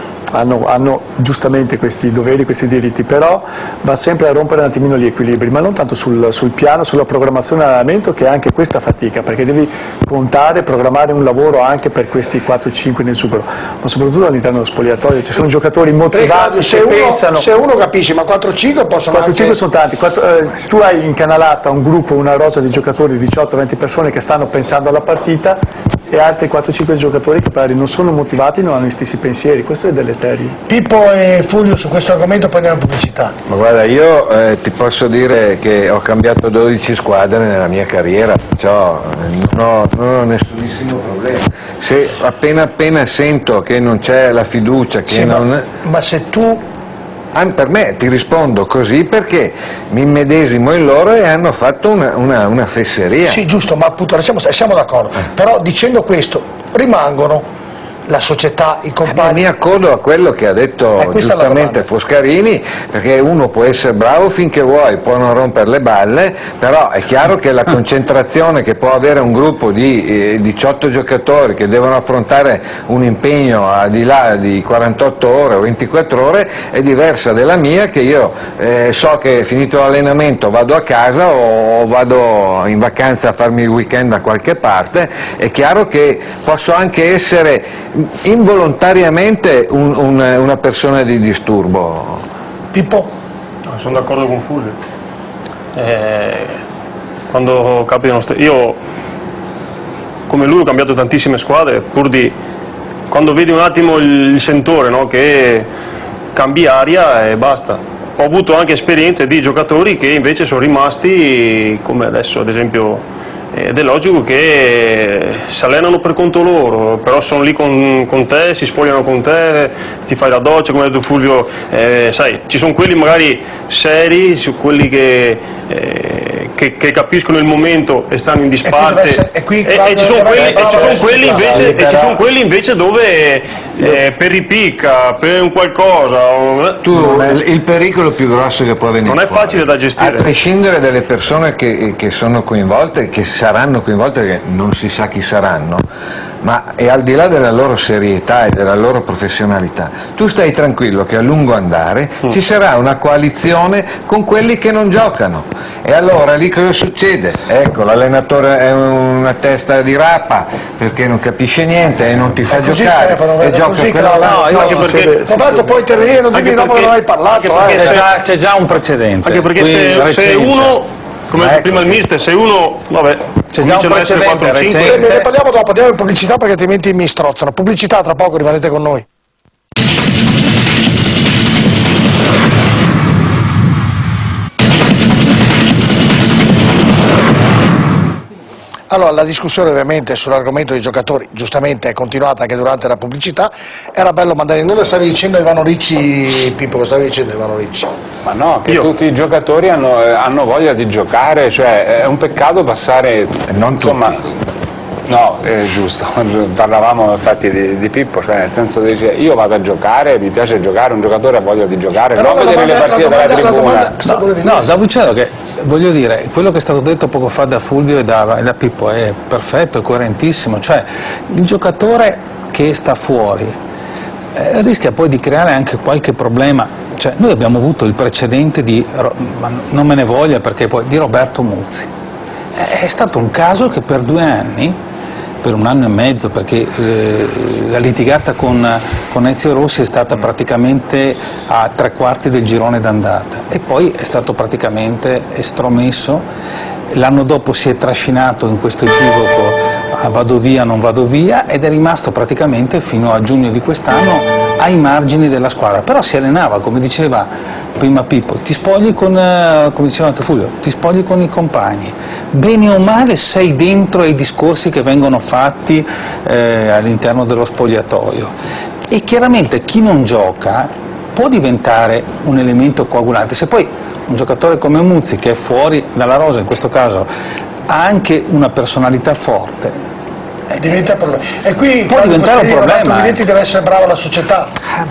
hanno giustamente questi doveri, questi diritti, però va sempre a rompere un attimino gli equilibri, ma non tanto sul piano, sulla programmazione dell'allenamento, che è anche questa fatica, perché devi contare, programmare un lavoro anche per questi 4-5 nel supero, ma soprattutto all'interno dello spogliatoio ci sono giocatori motivati che pensano... Se uno capisce, ma 4-5 possono 4-5 sono tanti, tu hai incanalata un gruppo, una rosa di giocatori, 18-20 persone che stanno pensando alla partita e altri 4-5 giocatori che magari non sono motivati, non hanno gli stessi pensieri, questo è deleterio. Pippo e Fulvio su questo argomento, poi andiamo in pubblicità. Ma guarda, io ti posso dire che ho cambiato 12 squadre nella mia carriera, perciò non ho nessunissimo problema. Se appena sento che non c'è la fiducia, che ma se tu... Per me ti rispondo così perché mi immedesimo in loro e hanno fatto una fesseria. Sì, giusto, ma appunto siamo d'accordo, però dicendo questo rimangono la società, i compagni... Mi accodo a quello che ha detto giustamente Foscarini, perché uno può essere bravo finché vuoi, può non rompere le balle, però è chiaro che la concentrazione che può avere un gruppo di 18 giocatori che devono affrontare un impegno al di là di 48 ore o 24 ore è diversa della mia, che io so che finito l'allenamento vado a casa o vado in vacanza a farmi il weekend da qualche parte. È chiaro che posso anche essere involontariamente una persona di disturbo. Pippo? No, sono d'accordo con Fulvio. Quando capitano io come lui ho cambiato tantissime squadre pur di, quando vedi un attimo il sentore, no, che cambi aria e basta. Ho avuto anche esperienze di giocatori che invece sono rimasti, come adesso ad esempio ed è logico che si allenano per conto loro, però sono lì con te, si spogliano con te, ti fai la doccia, come ha detto Fulvio, sai, ci sono quelli magari seri, quelli che capiscono il momento e stanno in disparte, e ci sono quelli invece dove per ripicca, per un qualcosa. Il pericolo più grosso che può venire non è facile da gestire. A prescindere dalle persone che sono coinvolte, che saranno coinvolte, che non si sa chi saranno, ma è al di là della loro serietà e della loro professionalità, tu stai tranquillo che a lungo andare ci sarà una coalizione con quelli che non giocano, e allora lì cosa succede? Ecco, l'allenatore è una testa di rapa perché non capisce niente e non ti fa giocare, Stefano, e gioca così, quello là. Roberto, puoi intervenire, non dimmi dopo che non hai parlato. C'è già un precedente. Anche perché se uno, come ha detto prima il mister, se uno, vabbè, c'è già un precedente recente. Ne parliamo dopo, andiamo in pubblicità perché altrimenti mi strozzano. Pubblicità, tra poco rimanete con noi. Allora, la discussione ovviamente sull'argomento dei giocatori giustamente è continuata anche durante la pubblicità. Era bello mandare in onda, stavi dicendo Ivano Ricci, Pippo, cosa stavi dicendo Ivano Ricci? Ma no, che tutti i giocatori hanno voglia di giocare, cioè è un peccato passare, insomma. No, è giusto, parlavamo infatti di Pippo, cioè nel senso di dire io vado a giocare, mi piace giocare, un giocatore ha voglia di giocare, non vedere le partite dalla tribuna. No, stavo dicendo che, voglio dire, quello che è stato detto poco fa da Fulvio e da Pippo è perfetto, è coerentissimo, cioè il giocatore che sta fuori rischia poi di creare anche qualche problema, cioè noi abbiamo avuto il precedente ma non me ne voglia perché poi, di Roberto Muzzi, è stato un caso che per 2 anni, per 1 anno e mezzo, perché la litigata con Ezio Rossi è stata praticamente a 3/4 del girone d'andata e poi è stato praticamente estromesso. L'anno dopo si è trascinato in questo equivoco vado via, non vado via, ed è rimasto praticamente fino a giugno di quest'anno ai margini della squadra, però si allenava, come diceva prima Pippo, ti spogli come diceva anche Fulvio, ti spogli con i compagni, bene o male sei dentro ai discorsi che vengono fatti all'interno dello spogliatoio, e chiaramente chi non gioca può diventare un elemento coagulante. Se poi un giocatore come Muzzi, che è fuori dalla rosa in questo caso, ha anche una personalità forte, diventa un problema. E qui può diventare un problema. Deve essere brava la società.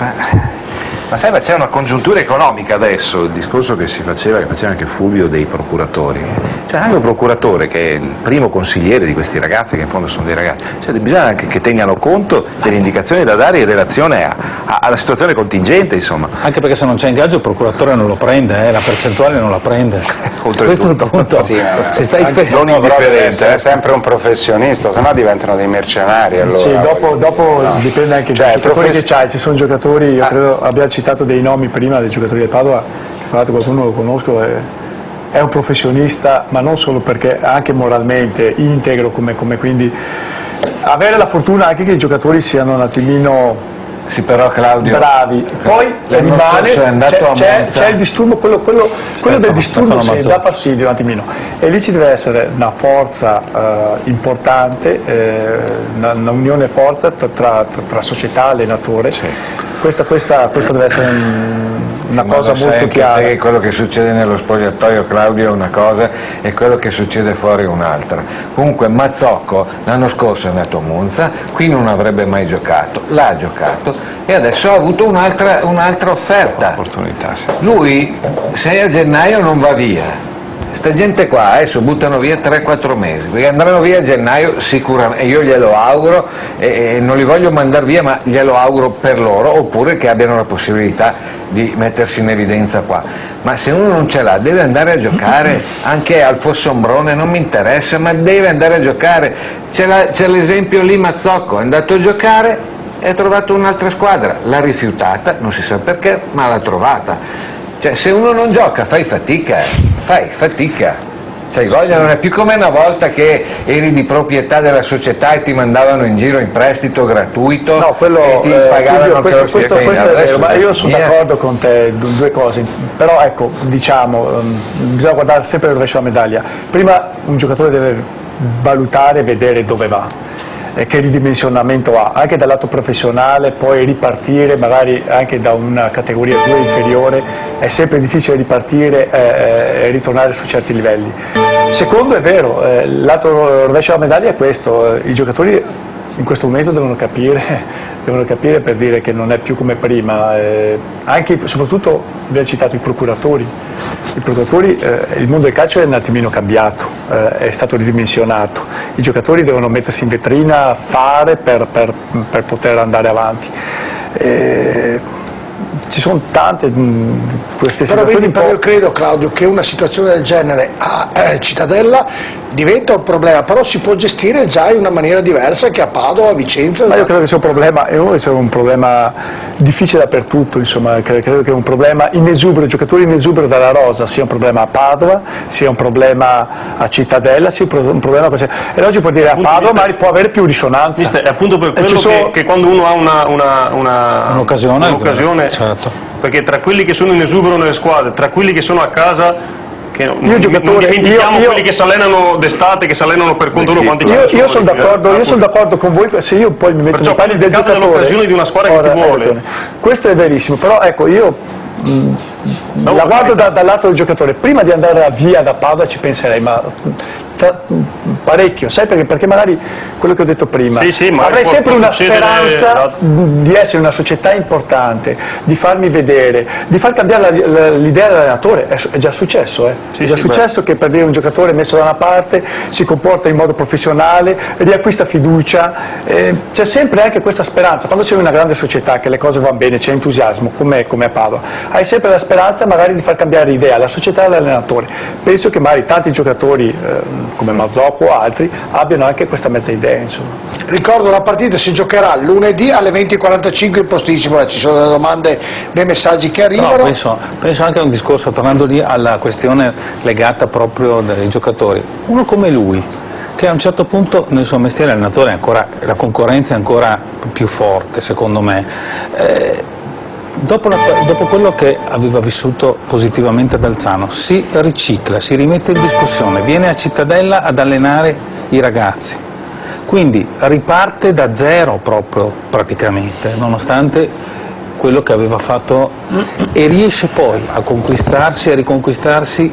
Ma sai, ma c'è una congiuntura economica adesso, il discorso che faceva anche Fulvio dei procuratori, cioè anche un procuratore che è il primo consigliere di questi ragazzi, che in fondo sono dei ragazzi, cioè bisogna anche che tengano conto delle indicazioni da dare in relazione alla situazione contingente, insomma. Anche perché se non c'è ingaggio il procuratore non lo prende, la percentuale non la prende. Questo è il punto. Sì, se stai non indifferente, è sempre un professionista, sennò diventano dei mercenari. Allora, sì, dopo dipende anche dai giocatori che c'hai, ci sono giocatori, io credo abbiamo citato dei nomi prima dei giocatori del Padova, che fra l'altro qualcuno lo conosco, è un professionista, ma non solo perché anche moralmente integro, come quindi avere la fortuna anche che i giocatori siano un attimino sì, però Claudio, bravi, poi rimane, c'è il disturbo, quello del disturbo si dà fastidio un attimino, e lì ci deve essere una forza importante, un'unione forza tra società e allenatore. Sì. Questa deve essere una cosa molto chiara. Perché quello che succede nello spogliatoio, Claudio, è una cosa e quello che succede fuori è un'altra. Comunque Mazzocco l'anno scorso è andato a Monza, qui non avrebbe mai giocato, l'ha giocato e adesso ha avuto un'altra offerta. Opportunità, sì. Lui 6 a gennaio non va via. Sta gente qua adesso buttano via 3-4 mesi, perché andranno via a gennaio sicuramente, e io glielo auguro, e non li voglio mandare via, ma glielo auguro per loro, oppure che abbiano la possibilità di mettersi in evidenza qua. Ma se uno non ce l'ha deve andare a giocare, anche al Fossombrone non mi interessa, ma deve andare a giocare. C'è l'esempio lì, Mazzocco è andato a giocare e ha trovato un'altra squadra, l'ha rifiutata, non si sa perché, ma l'ha trovata. Cioè, se uno non gioca fai fatica. Cioè, voglia non è più come una volta che eri di proprietà della società e ti mandavano in giro in prestito gratuito, no, quello, e ti pagavano questo è vero, ma io sono d'accordo con te, due cose, però ecco, diciamo, bisogna guardare sempre il rovescio della medaglia. Prima un giocatore deve valutare e vedere dove va, che ridimensionamento ha, anche dal lato professionale. Poi ripartire magari anche da una categoria 2 inferiore è sempre difficile ripartire e ritornare su certi livelli. Secondo, è vero, il lato rovescio della medaglia è questo: i giocatori in questo momento devono capire per dire che non è più come prima, anche soprattutto abbiamo citato i procuratori. Il mondo del calcio è un attimino cambiato, è stato ridimensionato, i giocatori devono mettersi in vetrina, fare per poter andare avanti. Ci sono tante queste situazioni. Però io credo, Claudio, che una situazione del genere a Cittadella diventa un problema, però si può gestire già in una maniera diversa che a Padova, a Vicenza. Ma io credo che sia un problema difficile dappertutto, insomma, credo che un problema in esubero, giocatori in esubero dalla rosa sia un problema a Padova, sia un problema a Cittadella, sia un problema così. E oggi può dire a Padova, ma può avere più risonanza. È appunto per quello che quando uno ha un'occasione, certo. Perché tra quelli che sono in esubero nelle squadre, tra quelli che sono a casa, che non dimentichiamo quelli che si allenano d'estate, che si allenano per conto loro, quanti ce ne io sono d'accordo con voi, se io poi mi metto nei panni del giocatore, l'occasione di una squadra che ti vuole. Questo è verissimo, però ecco, io la guardo dal lato del giocatore. Prima di andare via da Padova ci penserei, ma parecchio, sai perché magari quello che ho detto prima, avrei sempre una speranza di essere una società importante, di farmi vedere, di far cambiare l'idea dell'allenatore. È già successo, è già successo che per dire un giocatore messo da una parte si comporta in modo professionale, riacquista fiducia, c'è sempre anche questa speranza. Quando sei in una grande società che le cose vanno bene, c'è entusiasmo, come a Padova, hai sempre la speranza magari di far cambiare idea alla società e all'allenatore. Penso che magari tanti giocatori come Mazzocco o altri abbiano anche questa mezza idea, insomma. Ricordo, la partita si giocherà lunedì alle 20:45 in postissimo. Ci sono delle domande, dei messaggi che arrivano. No, penso anche a un discorso, tornando lì alla questione legata proprio dai giocatori. Uno come lui, che a un certo punto nel suo mestiere allenatore la concorrenza è ancora più forte, secondo me. Dopo quello che aveva vissuto positivamente ad Alzano, si ricicla, si rimette in discussione, viene a Cittadella ad allenare i ragazzi, quindi riparte da zero proprio praticamente, nonostante quello che aveva fatto, e riesce poi a conquistarsi e riconquistarsi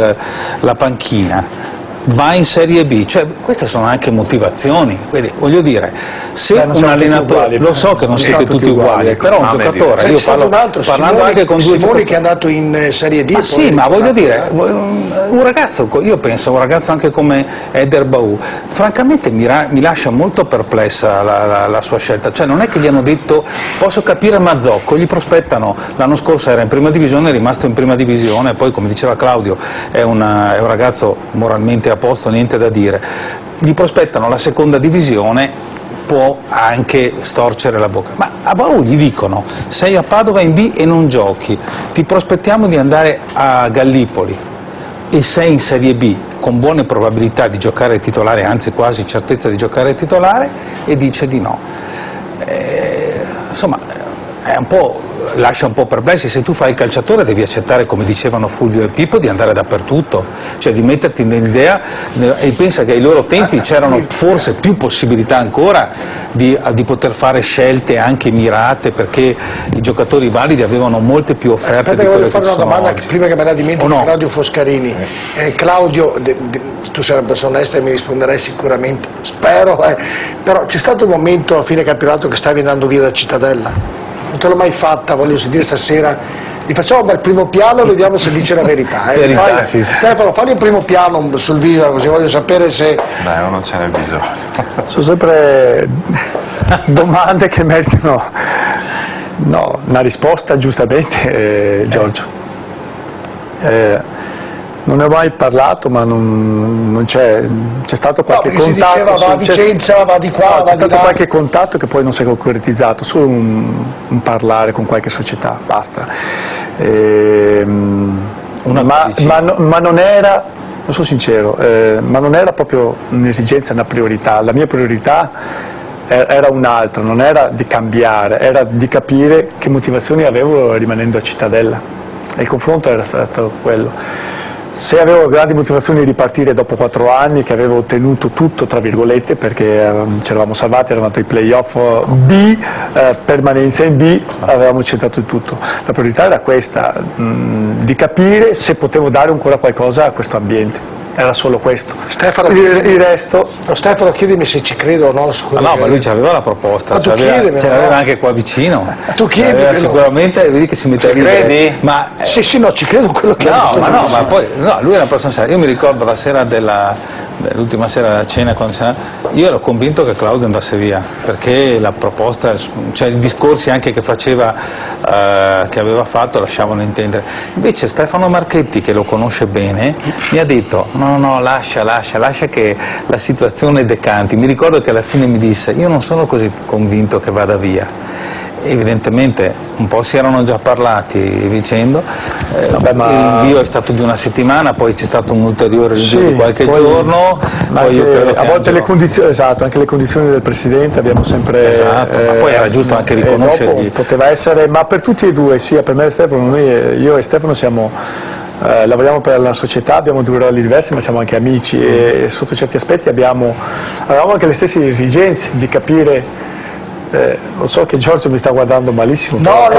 la panchina. Va in Serie B, cioè queste sono anche motivazioni, quindi, voglio dire, se un allenatore, lo so che non siete tutti uguali, però un giocatore, io parlando anche con due Simoni che è andato in Serie D. Ma sì, ma voglio dire, un ragazzo, io penso, un ragazzo anche come Eder Bau, francamente mi lascia molto perplessa la sua scelta, cioè non è che gli hanno detto, posso capire Mazzocco, gli prospettano, l'anno scorso era in prima divisione, è rimasto in prima divisione, poi come diceva Claudio è un ragazzo moralmente a posto, niente da dire, gli prospettano la seconda divisione, può anche storcere la bocca, ma a Bau gli dicono sei a Padova in B e non giochi, ti prospettiamo di andare a Gallipoli e sei in Serie B con buone probabilità di giocare titolare, anzi quasi certezza di giocare titolare, e dice di no. Insomma, è un po', lascia un po' perplessi. Se tu fai il calciatore devi accettare, come dicevano Fulvio e Pippo, di andare dappertutto, cioè di metterti nell'idea, e pensa che ai loro tempi c'erano forse più possibilità ancora di poter fare scelte anche mirate, perché i giocatori validi avevano molte più offerte. Aspetta, di quelle voglio fare che una sono domanda oggi. prima che me la dimentichi, No. Claudio Foscarini. Claudio, tu sei una persona onesta e mi risponderai sicuramente, spero, però c'è stato un momento a fine campionato che stavi andando via da Cittadella? Non te l'ho mai fatta, voglio sentire stasera. Gli facciamo un bel primo piano e vediamo se dice la verità. Sì. Stefano, fagli un primo piano sul video, così voglio sapere se... Beh, non ce n'è bisogno. Sono sempre domande che meritano una risposta, giustamente, Giorgio. Non ne ho mai parlato, ma non c'è stato qualche contatto. Si diceva va a Vicenza, va di qua, va c'è di stato là. qualche contatto che poi non si è concretizzato, solo un parlare con qualche società, basta. Ma non era, non sono sincero, ma non era proprio un'esigenza, una priorità. La mia priorità era un'altra, non era di cambiare, era di capire che motivazioni avevo rimanendo a Cittadella. E il confronto era stato quello. Se avevo grandi motivazioni di ripartire dopo 4 anni, che avevo ottenuto tutto, tra virgolette, perché ci eravamo salvati, eravamo i playoff B, permanenza in B, avevamo centrato di tutto. La priorità era questa, di capire se potevo dare ancora qualcosa a questo ambiente. Era solo questo. Stefano, il resto... Stefano, chiedimi se ci credo o no. No, ma lui c'aveva la proposta, ce l'aveva anche qua vicino. Tu chiedi. Sicuramente vedi che si mette a ridere. Credi? Ma, sì, no, ci credo quello che ha detto. Ma poi, no, lui è una persona seria. Io mi ricordo la sera l'ultima sera della cena, io ero convinto che Claudio andasse via, perché la proposta, cioè i discorsi anche che faceva, che aveva fatto, lasciavano intendere. Invece Stefano Marchetti, che lo conosce bene, mi ha detto no, lascia che la situazione decanti. Mi ricordo che alla fine mi disse: io non sono così convinto che vada via. Evidentemente un po' si erano già parlati dicendo, l'invio è stato di una settimana, poi c'è stato un ulteriore rinvio di qualche giorno, poi io credo a volte le condizioni, anche le condizioni del Presidente abbiamo sempre... ma poi era giusto anche riconoscergli. Poteva essere, ma per tutti e due, sia per me e Stefano, io e Stefano siamo... lavoriamo per la società, abbiamo 2 ruoli diversi, ma siamo anche amici e sotto certi aspetti avevamo anche le stesse esigenze di capire. Lo so che Giorgio mi sta guardando malissimo,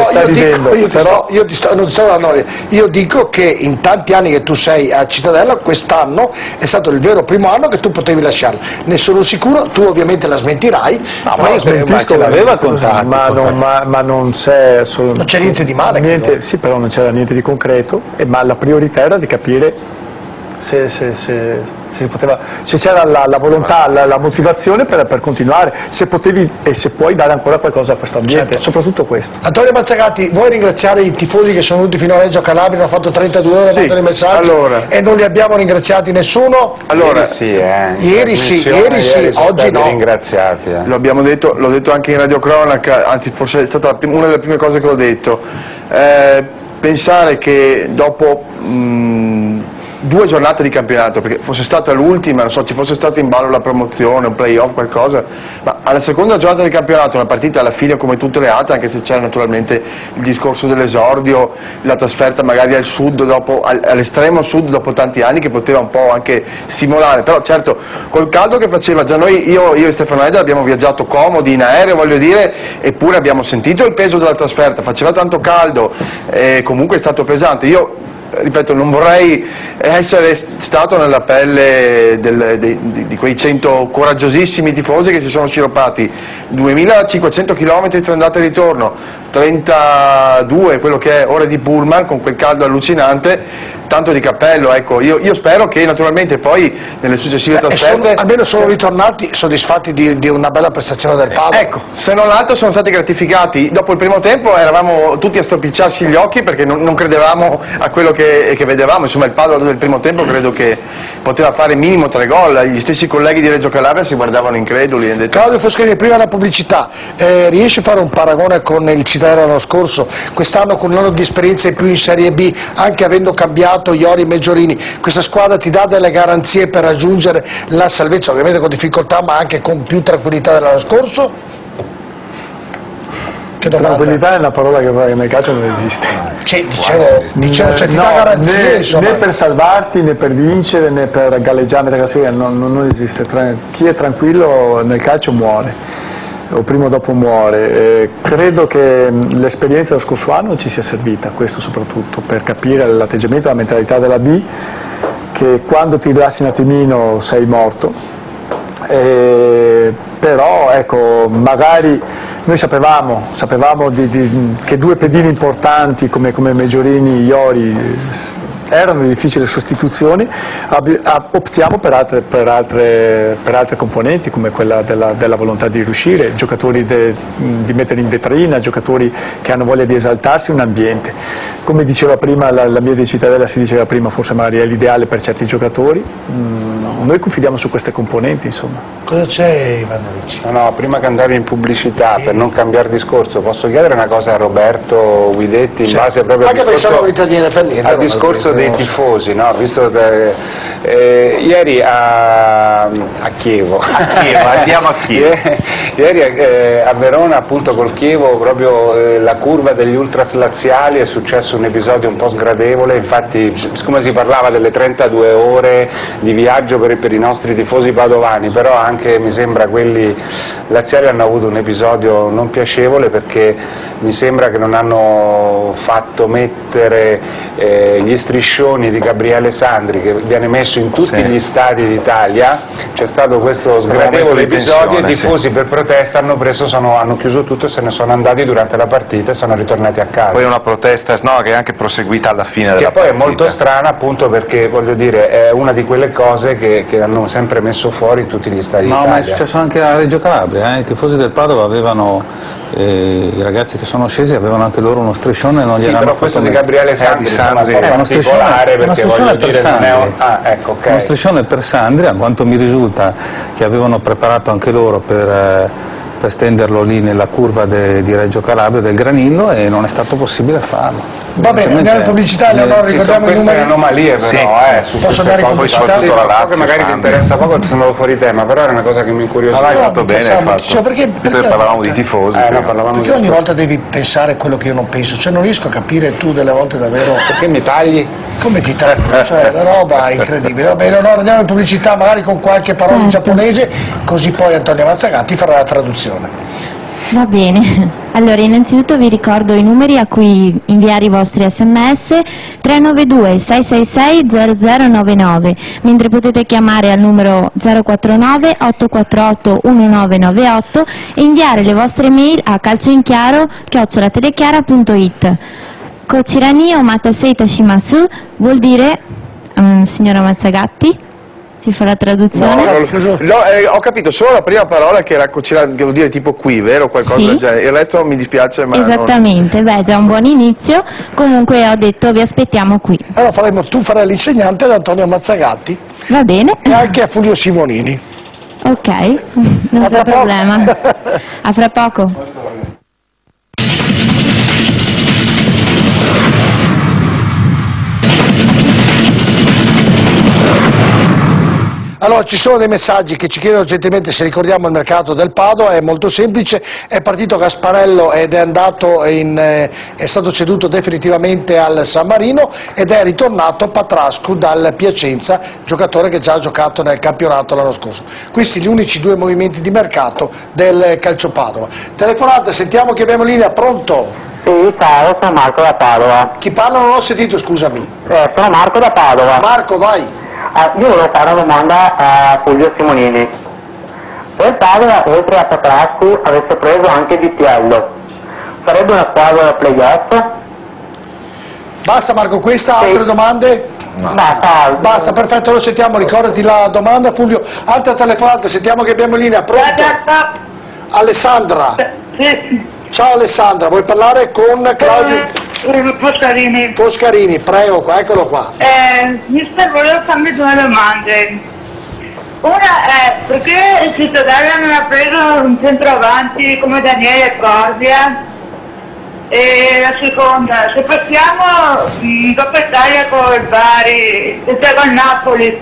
io dico che in tanti anni che tu sei a Cittadella, quest'anno è stato il vero primo anno che tu potevi lasciarlo. Ne sono sicuro, tu ovviamente la smentirai. No, ma io smentisco, ce l'aveva contatti. Ma non c'è niente di male. Sì, però non c'era niente di concreto, ma la priorità era di capire se c'era la volontà, la motivazione per continuare, se potevi e se puoi dare ancora qualcosa a questo ambiente, certo. Soprattutto questo. Antonio Mazzagatti, vuoi ringraziare i tifosi che sono venuti fino a Reggio Calabria, hanno fatto 32 ore, mandano dei messaggi e non li abbiamo ringraziati nessuno? Allora, ieri sì, oggi no. Ringraziati. L'ho detto anche in radiocronaca, anzi forse è stata una delle prime cose che ho detto. Pensare che dopo 2 giornate di campionato, perché fosse stata l'ultima, non so, ci fosse stata in ballo la promozione, un playoff, qualcosa, ma alla seconda giornata di campionato, una partita alla fine come tutte le altre, anche se c'era naturalmente il discorso dell'esordio, la trasferta magari al sud, all'estremo sud dopo tanti anni, che poteva un po' anche simulare, però certo col caldo che faceva, già io e Stefano Edda abbiamo viaggiato comodi in aereo, voglio dire, eppure abbiamo sentito il peso della trasferta, faceva tanto caldo, comunque è stato pesante. Io ripeto, non vorrei essere stato nella pelle di quei 100 coraggiosissimi tifosi che si sono sciropati 2500 km tra andata e ritorno, 32 quello che è ore di pullman con quel caldo allucinante, tanto di cappello, ecco. Io spero che naturalmente poi nelle successive trasferte almeno sono ritornati soddisfatti di una bella prestazione del Padova. Ecco, se non altro sono stati gratificati. Dopo il primo tempo eravamo tutti a stropicciarsi gli occhi perché non credevamo a quello che vedevamo, insomma il Padova del primo tempo credo che poteva fare minimo 3 gol, gli stessi colleghi di Reggio Calabria si guardavano increduli. Claudio Foschini, prima la pubblicità, riesci a fare un paragone con il Cittadella l'anno scorso, quest'anno con un anno di esperienza in più in Serie B, anche avendo cambiato Iori e Meggiorini, questa squadra ti dà delle garanzie per raggiungere la salvezza, ovviamente con difficoltà ma anche con più tranquillità dell'anno scorso? Tranquillità è una parola che nel calcio non esiste. Dicevo cioè, ti dà garanzie, né per salvarti, né per vincere, né per galleggiare nella classifica, non esiste. Chi è tranquillo nel calcio muore, o prima o dopo muore. Credo che l'esperienza dello scorso anno ci sia servita, questo soprattutto, per capire l'atteggiamento e la mentalità della B, che quando ti rilassi un attimino sei morto. Però ecco, magari noi sapevamo che 2 pedini importanti come Meggiorini, Iori erano di difficili sostituzioni, optiamo per altre componenti come quella della volontà di riuscire, giocatori di mettere in vetrina, giocatori che hanno voglia di esaltarsi, un ambiente. Come diceva prima la mia di Cittadella, si diceva prima, forse magari è l'ideale per certi giocatori, noi confidiamo su queste componenti, insomma. Cosa c'è, Ivano Ricci? No, prima che andare in pubblicità, per non cambiare discorso, posso chiedere una cosa a Roberto Guidetti in base proprio al discorso dei tifosi, no? Visto ieri a Chievo, andiamo a Chievo. Ieri a Verona, appunto col Chievo, proprio la curva degli ultras laziali, è successo un episodio un po' sgradevole. Infatti, siccome si parlava delle 32 ore di viaggio per i nostri tifosi padovani, però anche mi sembra quelli laziali hanno avuto un episodio non piacevole, perché mi sembra che non hanno fatto mettere gli striscioni di Gabriele Sandri, che viene messo in tutti gli stadi d'Italia. C'è stato questo sgradevole episodio e i tifosi per protesta hanno chiuso tutto e se ne sono andati durante la partita e sono ritornati a casa. Poi una protesta che è anche proseguita alla fine della partita. Che poi è molto strana, appunto, perché voglio dire è una di quelle cose che hanno sempre messo fuori in tutti gli stadi d'Italia. No, ma è successo anche a Reggio Calabria, i tifosi del Padova avevano, i ragazzi che sono scesi avevano anche loro uno striscione e non gliel'hanno fatto. Questo di Gabriele Sandri è uno striscione per Sandri. Uno striscione per Sandri, a quanto mi risulta che avevano preparato anche loro per stenderlo lì nella curva di Reggio Calabria, del Granillo, e non è stato possibile farlo. Va bene, andiamo in pubblicità, Leonora, ricordiamo i numeri. Queste anomalie però, su posso andare in pubblicità? Soprattutto la Lazio, che magari ti interessa poco perché sono andato fuori tema, però era una cosa che mi incuriosiva. Hai fatto bene, perché parlavamo di tifosi. Perché ogni volta devi pensare quello che io non penso, cioè non riesco a capire tu delle volte davvero. Perché mi tagli? Come ti taglio? Cioè la roba è incredibile. Va bene, Leonora, andiamo in pubblicità, magari con qualche parola in giapponese, così poi Antonio Mazzagatti farà la traduzione. Va bene, allora innanzitutto vi ricordo i numeri a cui inviare i vostri sms: 392 666 0099, mentre potete chiamare al numero 049 848 1998 e inviare le vostre mail a calcioinchiaro@telechiara.it. Kochirani o matasei tashimasu vuol dire, signora Mazzagatti, si fa la traduzione? Ho capito solo la prima parola, che era che vuol dire tipo qui, vero? Qualcosa del genere. Il resto mi dispiace, ma esattamente, beh, già un buon inizio. Comunque ho detto vi aspettiamo qui. Allora tu farai l'insegnante ad Antonio Mazzagatti. Va bene. E anche a Fulvio Simonini. Ok, non c'è problema. A fra poco. Allora, ci sono dei messaggi che ci chiedono gentilmente se ricordiamo il mercato del Padova. È molto semplice, è partito Gasparello ed è stato ceduto definitivamente al San Marino, ed è ritornato Patrascu dal Piacenza, giocatore che già ha giocato nel campionato l'anno scorso. Questi gli unici due movimenti di mercato del Calcio Padova. Telefonate, sentiamo chi abbiamo in linea, pronto? Sì, ciao, sono Marco da Padova. Chi parla non ho sentito, scusami. Sono Marco da Padova. Marco, vai. Io volevo fare una domanda a Fulvio Simonini. Se il Padova, oltre a Patrascu, avesse preso anche Vitiello, sarebbe una squadra da play-off? Basta Marco, questa? Altre domande? No. Basta, perfetto, lo sentiamo, ricordati la domanda Fulvio. Altre telefonate, sentiamo che abbiamo in linea, pronto? Alessandra. Sì. Ciao Alessandra, vuoi parlare con Claudio? Foscarini, prego, eccolo qua. Mister, volevo farmi due domande. Una è perché il Cittadella non ha preso un centroavanti come Daniele Corsia? E la seconda, se passiamo in Coppa Italia con il Bari, cioè con il Napoli,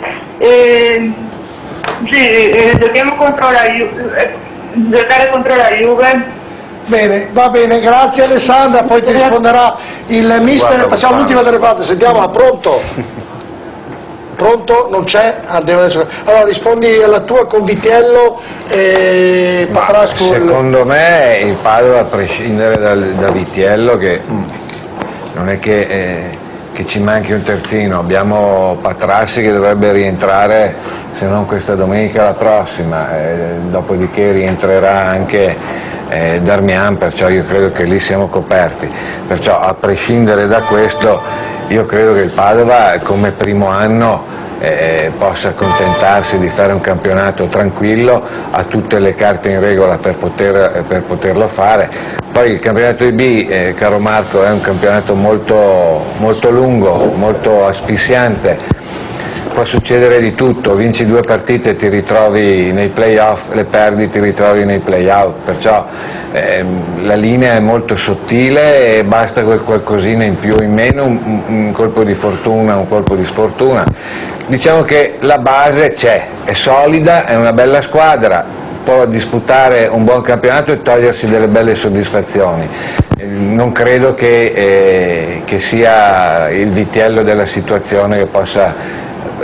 giochiamo contro la Juve, giocare contro la Juve. Bene, va bene, grazie Alessandra, poi ti risponderà il mister. Passiamo all'ultima telefonata, sentiamola, pronto? Pronto? Non c'è? Allora rispondi alla tua con Vitiello e Patrascu. Secondo me il Padova, a prescindere da Vitiello, che non è che ci manchi un terzino, abbiamo Patrassi che dovrebbe rientrare se non questa domenica la prossima, dopodiché rientrerà anche Darmian, perciò io credo che lì siamo coperti, perciò a prescindere da questo io credo che il Padova come primo anno possa accontentarsi di fare un campionato tranquillo, ha tutte le carte in regola per poterlo fare. Poi il campionato di B, caro Marco, è un campionato molto lungo, molto asfissiante, può succedere di tutto, vinci 2 partite e ti ritrovi nei playoff, le perdi ti ritrovi nei playout, perciò la linea è molto sottile e basta quel qualcosina in più o in meno, un colpo di fortuna, un colpo di sfortuna. Diciamo che la base c'è, è solida, è una bella squadra, può disputare un buon campionato e togliersi delle belle soddisfazioni. Non credo che sia il vitiello della situazione che possa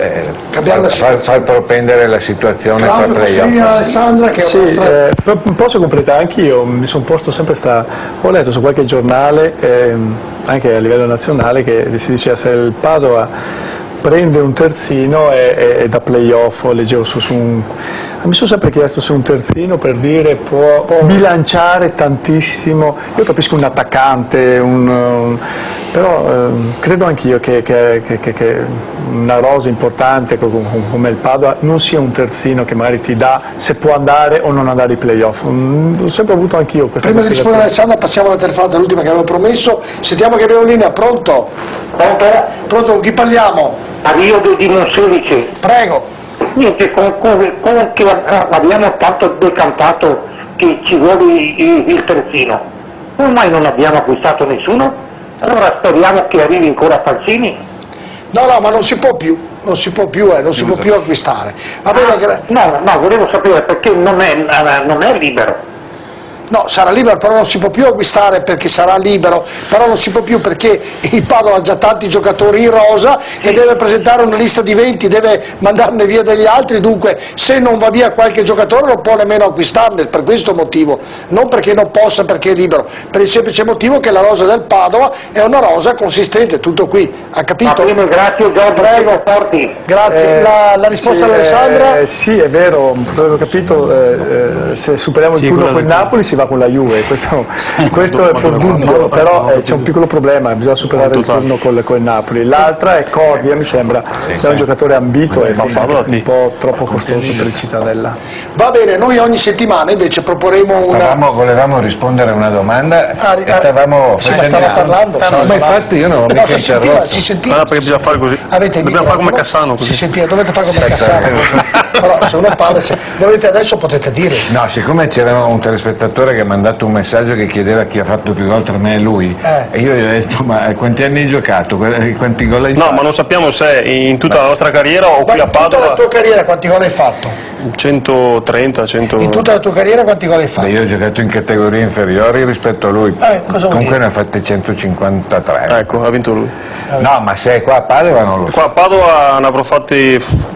far propendere la situazione tra playoff. Alessandra, che sì, posso completare anch'io, mi sono posto sempre ho letto su qualche giornale, anche a livello nazionale, che si diceva se il Padova prende un terzino e da playoff, leggevo mi sono sempre chiesto se un terzino, per dire, può bilanciare tantissimo. Io capisco un attaccante, però credo anch'io che una rosa importante come il Padova non sia un terzino che magari ti dà se può andare o non andare ai playoff. Ho sempre avuto anch'io questa Prima di rispondere a Alessandra passiamo alla telefonata, l'ultima che avevo promesso. Sentiamo che abbiamo in linea. Pronto? Pronto, con chi parliamo? Ariodo di Monselice. Prego. Niente, che abbiamo tanto decantato che ci vuole il terzino. Ormai non abbiamo acquistato nessuno, allora speriamo che arrivi ancora Falsini. No, ma non si può più acquistare. Va bene, no, volevo sapere perché non è libero. No, sarà libero, però non si può più acquistare perché sarà libero, però non si può più perché il Padova ha già tanti giocatori in rosa e deve presentare una lista di 20, deve mandarne via degli altri, dunque se non va via qualche giocatore non può nemmeno acquistarne, per questo motivo, non perché non possa, perché è libero, per il semplice motivo che la rosa del Padova è una rosa consistente, tutto qui, ha capito? Bene, grazie Giorgio. Prego. Grazie. La risposta di Alessandra? Sì, è vero, avevo capito, se superiamo il turno con il Napoli si va con la Juve, questo è fuori dubbio, però c'è un piccolo problema, bisogna superare il turno con il Napoli. L'altra è Corvia, mi sembra, è un giocatore ambito e forse anche un po' troppo costoso per il Cittadella. Va bene, noi ogni settimana invece proporremo Volevamo rispondere a una domanda e stavamo stava parlando. Ma infatti io non ho mica interrotto. Ci sentiva. Perché bisogna fare così. Dobbiamo fare come Cassano così. Si sentiva, dovete fare come Cassano. Però se uno parla, se volete adesso potete dire. No, siccome c'era un telespettatore che ha mandato un messaggio che chiedeva chi ha fatto più gol tra me e lui, e io gli ho detto ma quanti anni hai giocato? Quanti gol hai fatto? No, ma non sappiamo se in tutta la nostra carriera o qui a Padova. In tutta la tua carriera quanti gol hai fatto? 130, 100. In tutta la tua carriera quanti gol hai fatto? Io ho giocato in categorie inferiori rispetto a lui, comunque ne ha fatti 153. Ecco, ha vinto lui. No, ma se è qua a Padova non lo so. Qua a Padova ne avrò fatti...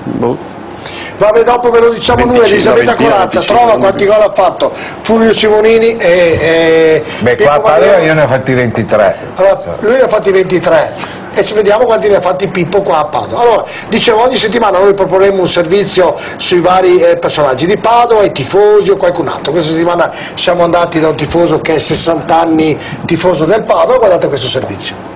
Vabbè, dopo ve lo diciamo 25, noi, Elisabetta Corazza, trova quanti gol ha fatto Fulvio Simonini Beh, qua a Padova io ne ho fatti 23. Allora, lui ne ha fatti 23 e ci vediamo quanti ne ha fatti Pippo qua a Padova. Allora, dicevo, ogni settimana noi proporremo un servizio sui vari personaggi di Padova, i tifosi o qualcun altro. Questa settimana siamo andati da un tifoso che è 60 anni tifoso del Padova, guardate questo servizio.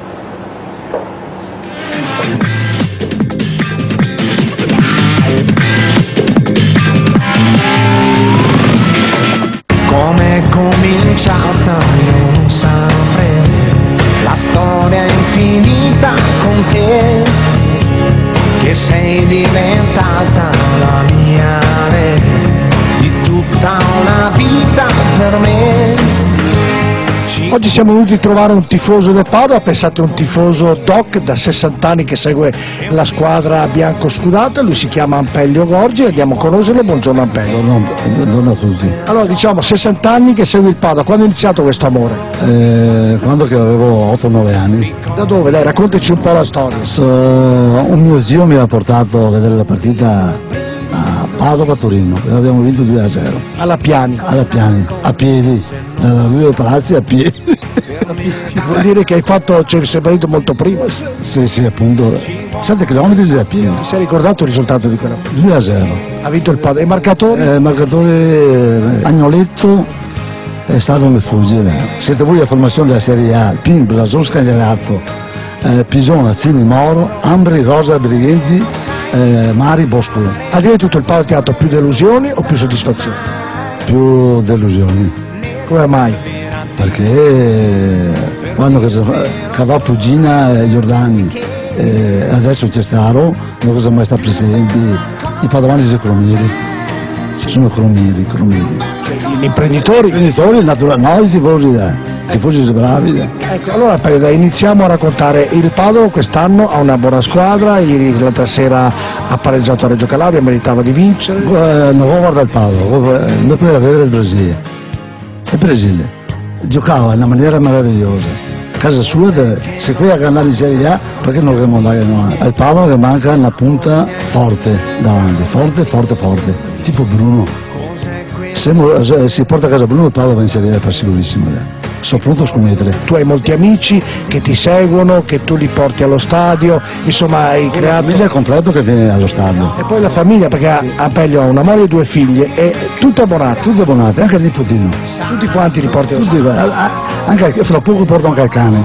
Cominciata io non saprei, la storia è infinita con te, che sei diventata la mia re, di tutta una vita per me. Oggi siamo venuti a trovare un tifoso del Padova, pensate un tifoso doc da 60 anni che segue la squadra bianco-scudata, lui si chiama Ampelio Gorgi e andiamo a conoscerlo. Buongiorno Ampelio. Buongiorno a tutti. Allora diciamo 60 anni che segui il Padova, quando è iniziato questo amore? Quando che avevo 8-9 anni. Da dove? Dai, raccontaci un po' la storia. Un mio zio mi ha portato a vedere la partita a Padova-Torino e l'abbiamo vinto 2-0. Alla Piani? Alla Piani, a piedi, lui ai palazzi a piedi. Vuol dire che sei venuto molto prima? Sì, appunto, 7 km già a piedi. Ti sei ricordato il risultato di quella partita? 2-0. Ha vinto il Padova. E marcatore? Il marcatore Agnoletto è stato un fuggire. Siete voi la formazione della Serie A, Pin, Blason, Scagliarato, Pisona, Zini, Moro, Ambri, Rosa, Brighenti, Mari, Boscolo. A dire tutto, il Padova ti ha dato più delusioni o più soddisfazioni? Più delusioni. Come mai? Perché quando cavava Pugina e Giordani, adesso c'è Staro, non sono mai stati presidenti, i padovani sono cromieri. Sono cromieri. Gli imprenditori? No, i tifosi sono bravi. Ecco, allora iniziamo a raccontare. Il Padova quest'anno ha una buona squadra, ieri l'altra sera ha pareggiato a Reggio Calabria, meritava di vincere. Non guarda il Padova, noi dobbiamo vedere il Brasile. Il Brasile giocava in una maniera meravigliosa. Casa sua, se qui a andare in Serie A, perché non dobbiamo andare noi? Al Padova che manca una punta forte davanti, forte, tipo Bruno. Se si porta a casa Bruno, il Padova va in Serie A per sicurissimo. Sono pronto a scommettere. Tu hai molti amici che ti seguono, che tu li porti allo stadio, insomma hai creato... La famiglia completo che viene allo stadio. E poi la famiglia, perché Ampelio ha una moglie e 2 figlie, e tutte abbonate. Tutte abbonate, anche il nipotino. Tutti quanti li porti allo stadio? Anche fra poco porto anche il cane.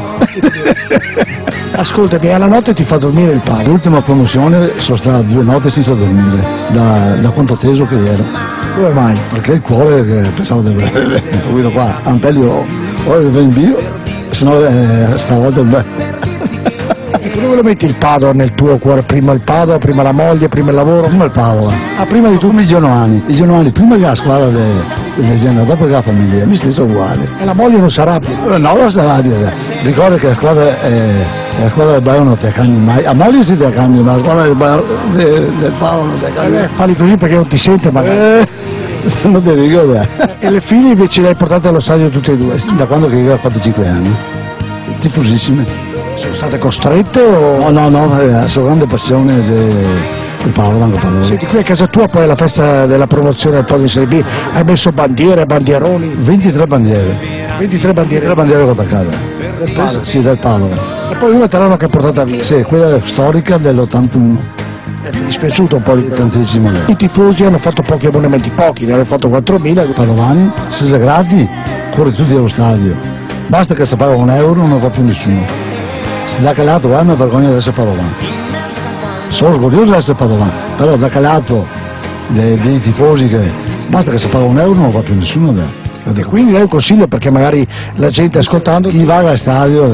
Ascoltami, alla notte ti fa dormire il Padova? L'ultima promozione sono state 2 notti senza dormire, da quanto teso che ero. Come mai? Perché il cuore che pensavo di avere, guido qua, Ampelio o in bio, se no stavolta dove lo metti il Padova nel tuo cuore? Prima il Padova, prima la moglie, prima il lavoro? Prima il Padova. Prima di tutto? Come i Genoani, prima che la squadra del Genoa, dopo che la famiglia, mi stesso uguale. E la moglie non si arrabbia? No, non si arrabbia. Ricorda che la squadra del Bayern non ti accambia mai. A moglie si ti accambia, ma la squadra del Padova non ti accambia. Parli così perché non ti sente magari. Non ti ricordo. E le figlie invece le hai portate allo stadio tutte e 2? Da quando che io ho 4-5 anni. Tifosissime. Sono state costrette o...? No, sono grande passione il Padova. Senti, qui a casa tua poi alla festa della promozione del Padova in Serie B hai messo bandiere, bandieroni? 23 bandiere. 23 bandiere? 3 bandiere attaccate. Del Padova? Sì, del Padova. E poi una te l'hanno anche portata via? Sì, quella storica dell'81. Mi è dispiaciuto un po' di tantissimo. I tifosi hanno fatto pochi abbonamenti, ne hanno fatto 4.000. Padovani, se sei grati, corri tutti allo stadio. Basta che si paga €1, non va più nessuno. Da che lato mi vergogno di essere padovano. Sono orgoglioso di essere padovano, però da che lato dei tifosi che basta che si paga €1 non va più nessuno. E quindi dai un consiglio perché magari la gente ascoltando... Chi va al stadio,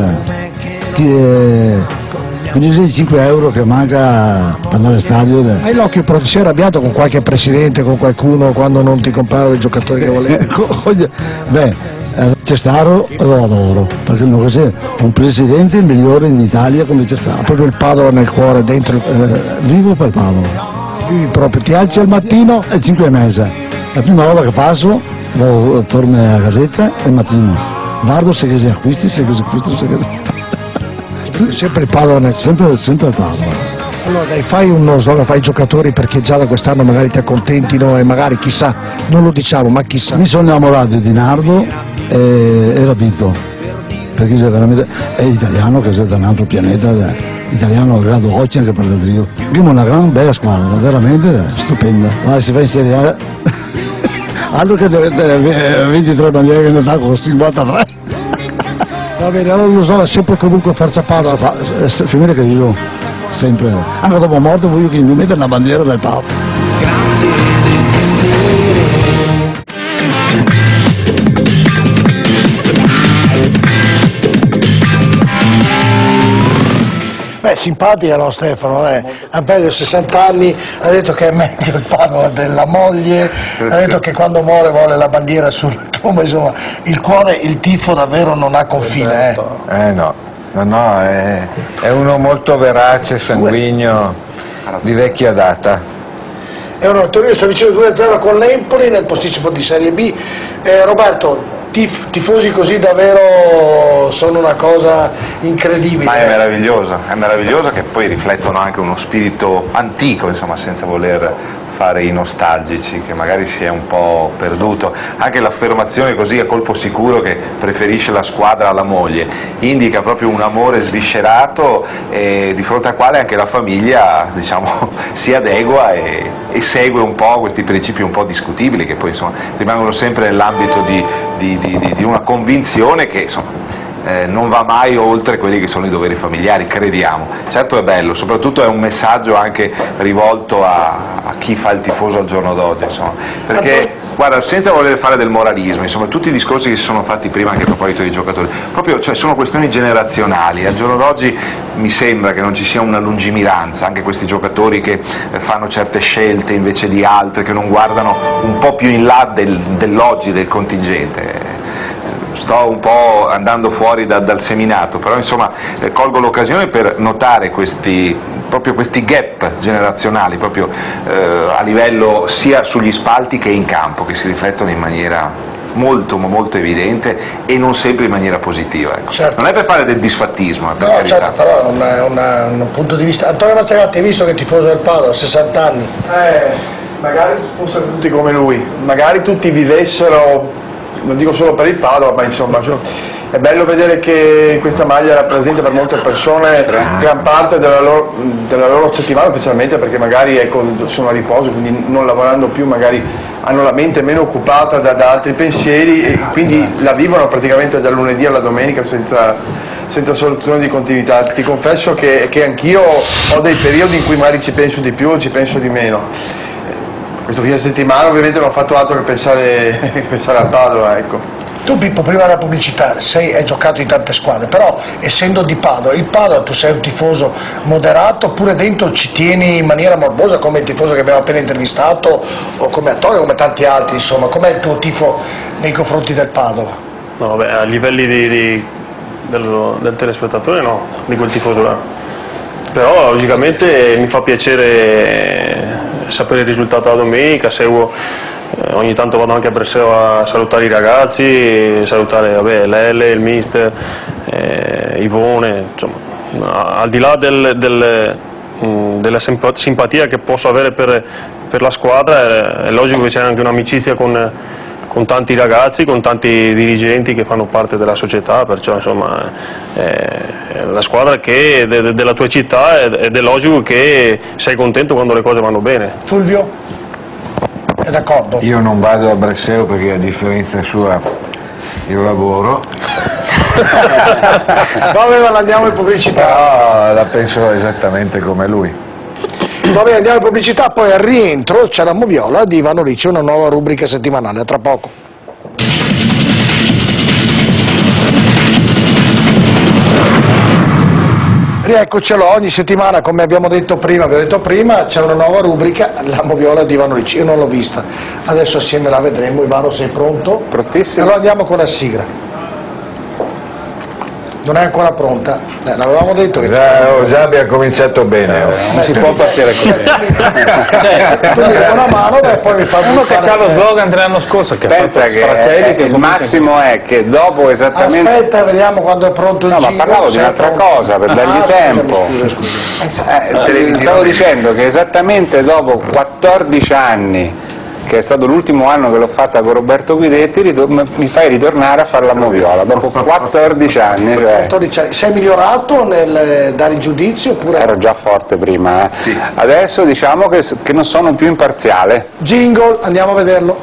quindi sei 5 euro che manca per andare al stadio. Hai l'occhio, però ti sei arrabbiato con qualche presidente, con qualcuno quando non ti comprava i giocatori che volevi? Beh, Cestaro lo adoro, perché non c'è un presidente migliore in Italia come Cestaro. Proprio il Padova nel cuore, dentro. Vivo per Padova. Vivi proprio, ti alzi al mattino? È 5 mesi. La prima roba che faccio, torno a casetta e al mattino. Guardo se si acquisti, Sempre il Padova nel... Sempre il Padova. Allora dai, fai uno slogan, fai i giocatori perché già da quest'anno magari ti accontentino e magari chissà, non lo diciamo, ma chissà. Mi sono innamorato di Nardo e Rabito, perché è italiano, che è da un altro pianeta, italiano al grado 8 anche per il trio. Abbiamo una gran bella squadra, veramente stupenda. Guarda, si fa in Serie A, altro che 23 bandiere che ne dà con 53. Va bene, allora lo so, sempre comunque Forza Padova. Finire che io, sempre, anche dopo morto voglio che mi metta una bandiera del Papa. Grazie di esistere. Beh, simpatica no Stefano, Ampelio 60 anni, ha detto che è meglio il Padova della moglie, ha detto che quando muore vuole la bandiera sul tuo, insomma, il cuore, il tifo davvero non ha confine. No, è uno molto verace, sanguigno, di vecchia data. E ora Torino sta vincendo 2-0 con l'Empoli nel posticipo di Serie B. Roberto, tifosi così davvero sono una cosa incredibile. Ma è meraviglioso che poi riflettono anche uno spirito antico, insomma, senza voler fare i nostalgici, che magari si è un po' perduto. Anche l'affermazione così a colpo sicuro che preferisce la squadra alla moglie indica proprio un amore sviscerato di fronte al quale anche la famiglia, diciamo, si adegua e segue un po' questi principi un po' discutibili che poi insomma rimangono sempre nell'ambito di una convinzione che insomma non va mai oltre quelli che sono i doveri familiari, crediamo. Certo è bello, soprattutto è un messaggio anche rivolto a chi fa il tifoso al giorno d'oggi, insomma, perché Guarda, senza voler fare del moralismo, insomma, tutti i discorsi che si sono fatti prima anche a proposito dei giocatori, proprio, cioè, sono questioni generazionali. Al giorno d'oggi mi sembra che non ci sia una lungimiranza, anche questi giocatori che fanno certe scelte invece di altre, che non guardano un po' più in là dell'oggi, del contingente. Sto un po' andando fuori dal seminato, però insomma colgo l'occasione per notare proprio questi gap generazionali, proprio a livello sia sugli spalti che in campo, che si riflettono in maniera molto evidente e non sempre in maniera positiva. Ecco. Certo. Non è per fare del disfattismo, per carità. Certo, però è un punto di vista. Antonio Mazzagatti, hai visto che è tifoso del Padova, 60 anni? Magari fossero tutti come lui, magari tutti vivessero, non dico solo per il Padova, ma insomma è bello vedere che questa maglia rappresenta per molte persone gran parte della loro settimana, specialmente perché magari sono a riposo, quindi non lavorando più, magari hanno la mente meno occupata da altri pensieri e quindi la vivono praticamente dal lunedì alla domenica senza soluzione di continuità. Ti confesso che anch'io ho dei periodi in cui magari ci penso di più o ci penso di meno. Questo fine settimana ovviamente non ho fatto altro che pensare al Padova, ecco. Tu Pippo, prima della pubblicità, hai giocato in tante squadre, però essendo di Padova, il Padova tu sei un tifoso moderato oppure dentro ci tieni in maniera morbosa come il tifoso che abbiamo appena intervistato o come Antonio, come tanti altri, insomma, com'è il tuo tifo nei confronti del Padova? No, vabbè, a livelli del telespettatore no, di quel tifoso là. Però logicamente mi fa piacere sapere il risultato la domenica, seguo, ogni tanto vado anche a Brescia a salutare i ragazzi, salutare Lele, il mister, Ivone, insomma, al di là della simpatia che posso avere per la squadra, è logico che c'è anche un'amicizia con tanti ragazzi, con tanti dirigenti che fanno parte della società, perciò insomma la squadra che è della tua città ed è logico che sei contento quando le cose vanno bene. Fulvio? È d'accordo? Io non vado a Brescia perché a differenza sua io lavoro. Vabbè, ma andiamo in pubblicità. No, la penso esattamente come lui. Va bene, andiamo in pubblicità, poi al rientro c'è la Moviola di Ivano Ricci, una nuova rubrica settimanale, a tra poco. Rieccocelo, ogni settimana, come abbiamo detto prima, c'è una nuova rubrica, la Moviola di Ivano Ricci. Io non l'ho vista, adesso assieme la vedremo. Ivano, sei pronto? Prontissimo. Allora andiamo con la sigla. Non è ancora pronta, l'avevamo detto che già abbiamo cominciato bene. Non si può partire così. Tu mi dai una mano e poi mi fa uno che c'ha lo slogan dell'anno scorso che pensa che il massimo è che dopo esattamente. Aspetta, vediamo quando è pronto il giro. Ma parlavo di un'altra cosa per dargli tempo. Stavo dicendo che esattamente dopo 14 anni, che è stato l'ultimo anno che l'ho fatta con Roberto Guidetti, mi fai ritornare a fare la Moviola dopo 14 anni. 14 anni. Sei migliorato nel dare il giudizio oppure? Ero già forte prima, Sì. Adesso diciamo che non sono più imparziale. Jingle, andiamo a vederlo.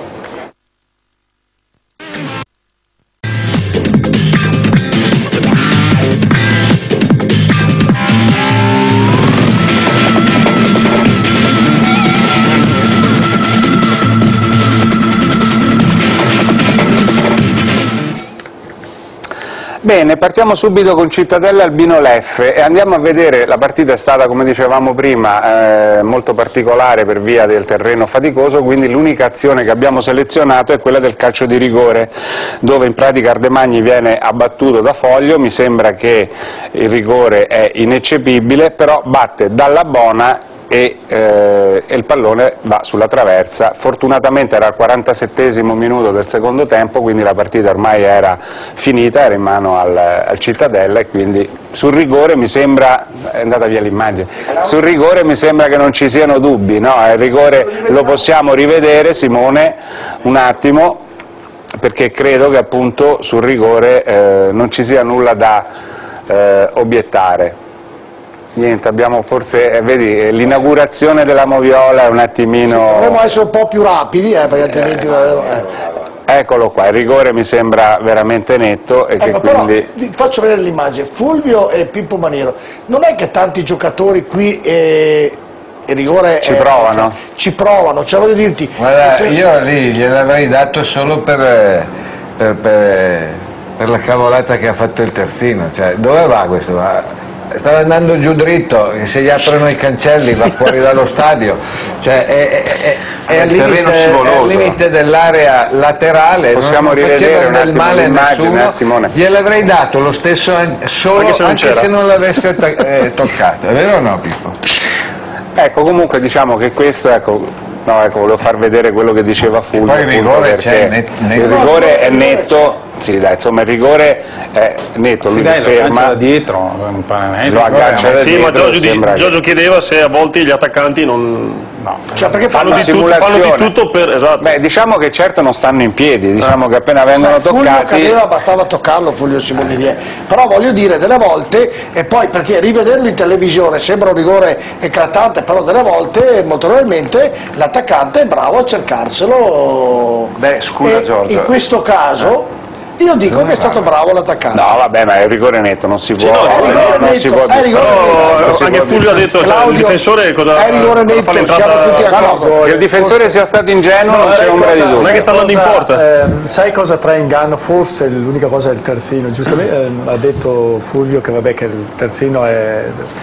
Bene, partiamo subito con Cittadella Albino Leffe e andiamo a vedere, la partita è stata, come dicevamo prima, molto particolare per via del terreno faticoso, quindi l'unica azione che abbiamo selezionato è quella del calcio di rigore, dove in pratica Ardemagni viene abbattuto da Foglio, mi sembra che il rigore è ineccepibile, però batte Dalla Bona e il pallone va sulla traversa. Fortunatamente era al 47esimo minuto del secondo tempo, quindi la partita ormai era finita, era in mano al Cittadella e quindi sul rigore mi sembra, è andata via l'immagine, sul rigore mi sembra che non ci siano dubbi, no? Il rigore lo possiamo rivedere, Simone, un attimo, perché credo che appunto sul rigore non ci sia nulla da obiettare. Niente, abbiamo forse, vedi, l'inaugurazione della Moviola è un attimino. Dovremmo essere un po' più rapidi, perché altrimenti davvero. Eccolo qua, il rigore mi sembra veramente netto e che quindi. Però, vi faccio vedere l'immagine, Fulvio e Pippo Maniero, non è che tanti giocatori qui il rigore ci provano. Ci provano, cioè voglio dirti... Guarda, io lì gliel'avrei dato solo per la cavolata che ha fatto il terzino, cioè dove va questo? Stava andando giù dritto, se gli aprono i cancelli va fuori dallo stadio, cioè è al limite dell'area laterale, possiamo non rivedere un del attimo male l'immagine, nessuno, Simone. gliel'avrei dato lo stesso solo anche se non l'avesse toccato, è vero o no Pippo? Ecco, comunque diciamo che questo, volevo far vedere quello che diceva Fulvio. Poi il rigore c'è, il rigore è netto, sì dai, insomma il rigore è netto, lui dai, ferma, lo aggancia da dietro, lo aggancia da sì, dietro. Ma Giorgio chiedeva se a volte gli attaccanti non... No. Cioè, perché fanno di tutto per... Esatto. Beh, diciamo che certo non stanno in piedi, diciamo che appena vengono Fulvio toccati... cadeva, bastava toccarlo Fulvio Simonier, però voglio dire delle volte, e poi perché rivederlo in televisione sembra un rigore eclatante, però delle volte molto probabilmente l'attaccante è bravo a cercarselo. Beh, scusa Giorgio. In questo caso io dico che è stato bravo l'attaccante. No, vabbè, ma è un rigore netto, non si può... Anche Fulvio ha detto, Claudio, il difensore cosa... È rigore netto, siamo tutti d'accordo. Che il difensore sia stato ingenuo non c'è ombra di dubbio. Non è che sta andando in porta. Sai cosa trae inganno? Forse l'unica cosa è il terzino. Giustamente ha detto Fulvio che vabbè che il terzino ha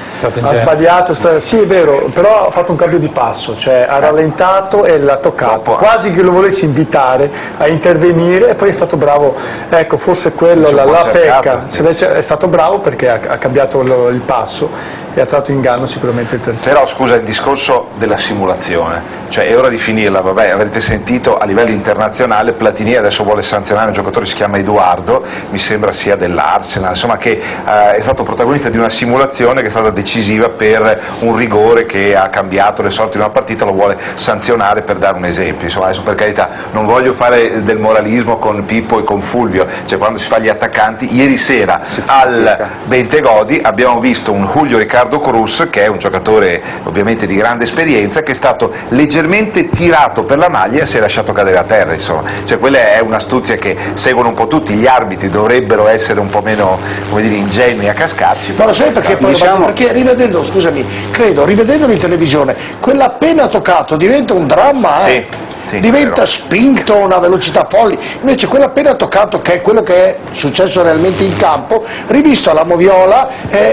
sbagliato. Sì, è vero, però ha fatto un cambio di passo, cioè ha rallentato e l'ha toccato. Quasi che lo volessi invitare a intervenire e poi è stato bravo. Ecco, forse quello la pecca. È stato bravo perché ha cambiato il passo e ha tratto in inganno sicuramente il terzino. Però scusa, il discorso della simulazione, cioè è ora di finirla, vabbè, avrete sentito a livello internazionale Platini adesso vuole sanzionare un giocatore che si chiama Edoardo, mi sembra sia dell'Arsenal, insomma, che è stato protagonista di una simulazione che è stata decisiva per un rigore che ha cambiato le sorti di una partita, lo vuole sanzionare per dare un esempio. Insomma, adesso per carità non voglio fare del moralismo con Pippo e con Fulvio, cioè quando si fa gli attaccanti, ieri sera al Bentegodi abbiamo visto un Julio Ricardo Cruz, che è un giocatore ovviamente di grande esperienza, che è stato leggermente tirato per la maglia e si è lasciato cadere a terra, insomma, cioè quella è un'astuzia che seguono un po' tutti, gli arbitri dovrebbero essere un po' meno, come dire, ingenui a cascarci. Ma lo sai perché poi, perché rivedendolo, scusami, credo, rivedendolo in televisione, quella appena toccato diventa un dramma, diventa spinto, una velocità folli, invece quello appena toccato, che è quello che è successo realmente in campo, rivisto alla moviola,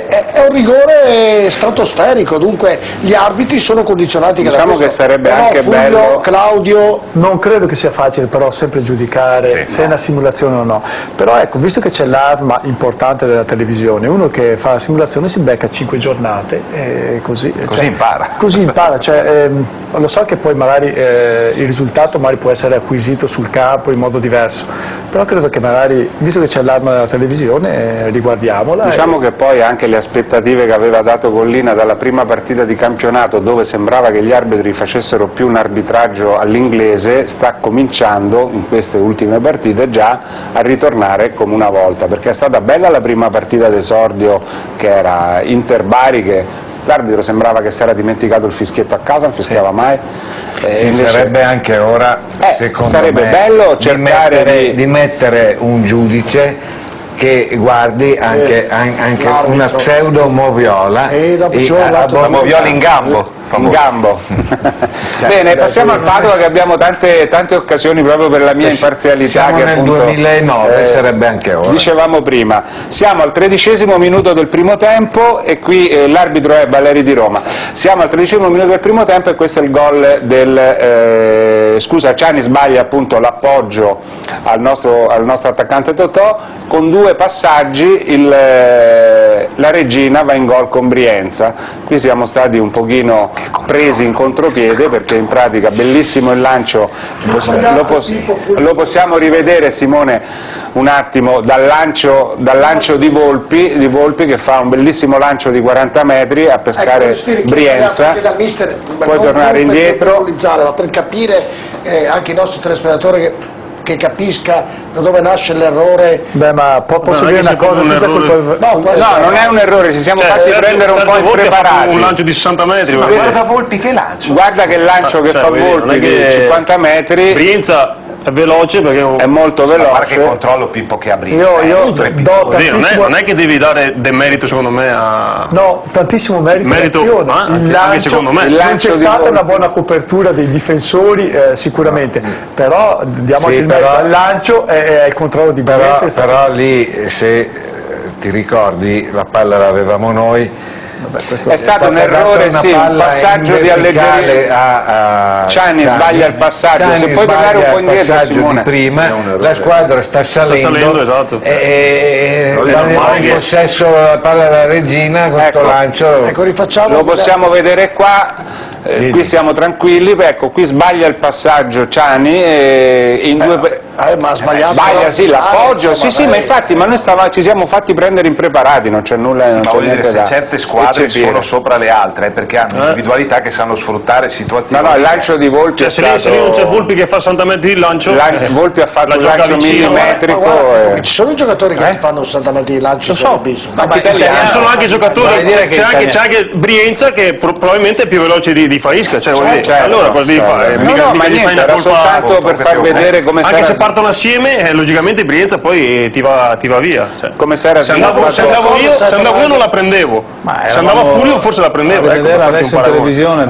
è un rigore stratosferico, dunque gli arbitri sono condizionati. Diciamo che sarebbe anche Fulvio, bello... Claudio... Non credo che sia facile però sempre giudicare se è una simulazione o no, però ecco, visto che c'è l'arma importante della televisione, uno che fa la simulazione si becca 5 giornate e così impara. Così impara, cioè, lo so che poi magari il risultato magari può essere acquisito sul campo in modo diverso, però credo che magari, visto che c'è l'arma della televisione, riguardiamola. Diciamo che poi anche le aspettative che aveva dato Collina dalla prima partita di campionato, dove sembrava che gli arbitri facessero più un arbitraggio all'inglese, sta cominciando in queste ultime partite già a ritornare come una volta, perché è stata bella la prima partita d'esordio che era Inter-Bari, che l'arbitro sembrava che si era dimenticato il fischietto a casa, non fischiava mai. Invece... Sarebbe anche ora, secondo sarebbe me, bello cercare di mettere un giudice che guardi anche una pseudo moviola, la moviola in gambo. In gambo. Bene, passiamo al Padova, che abbiamo tante occasioni proprio per la mia imparzialità. Siamo che nel appunto 2009, sarebbe anche ora. Dicevamo prima, siamo al 13° minuto del primo tempo e qui l'arbitro è Valeri di Roma. Siamo al 13° minuto del primo tempo e questo è il gol del... scusa, Ciani sbaglia appunto l'appoggio al nostro attaccante Totò, con 2 passaggi la Regina va in gol con Brienza. Qui siamo stati un pochino presi in contropiede, perché in pratica bellissimo il lancio, lo possiamo rivedere, Simone, un attimo, dal lancio di Volpi, che fa un bellissimo lancio di 40 metri a pescare Brienza, poi tornare indietro. Ma per capire anche i nostri telespettatori che capisca da dove nasce l'errore. Beh, ma posso dire una cosa senza colpa... No, non è un errore, ci siamo fatti prendere un po' impreparati. Un lancio di 60 metri. Ma questo da Volpi che lancio? Guarda che lancio che fa Volpi di 50 metri. Brienza È veloce perché è molto veloce. Guarda che controllo Pippo che ha Io do tantissimo... non è che devi dare demerito secondo me a... No, tantissimo merito anche, lancio, secondo me. Non c'è stata una buona copertura dei difensori sicuramente, però diamo anche il merito al lancio e al controllo di Brienza. Però lì, se ti ricordi, la palla l'avevamo noi. È stato un errore, sì, un passaggio di alleggeria. Ciani sbaglia il passaggio, se puoi tornare un po' indietro, Simone. Prima, la squadra sta salendo, esatto. E in possesso la palla della regina, questo lancio. Ecco, rifacciamo. Lo possiamo vedere qua. Qui siamo tranquilli, ecco, qui sbaglia il passaggio Ciani ma ha sbagliato. Sbaglia sì l'appoggio, sì, ma infatti ma noi ci siamo fatti prendere impreparati, non c'è nulla, non c'è niente da se certe squadre sono sopra le altre perché hanno individualità che sanno sfruttare situazioni. No, il lancio di Volpi è stato... se lì non c'è Volpi che fa 60 metri di lancio, Volpi ha fatto un lancio millimetrico. Ci sono i giocatori che fanno 60 metri di lancio, ci sono anche giocatori, c'è anche Brienza che probabilmente è più veloce di Faisca, allora cosa devi fare? No, ma niente, era soltanto per far vedere come anche se partono assieme, logicamente Brienza poi ti va via. Come se andavo io non la prendevo, se andava Fulvio forse la prendevo. Vedere adesso in televisione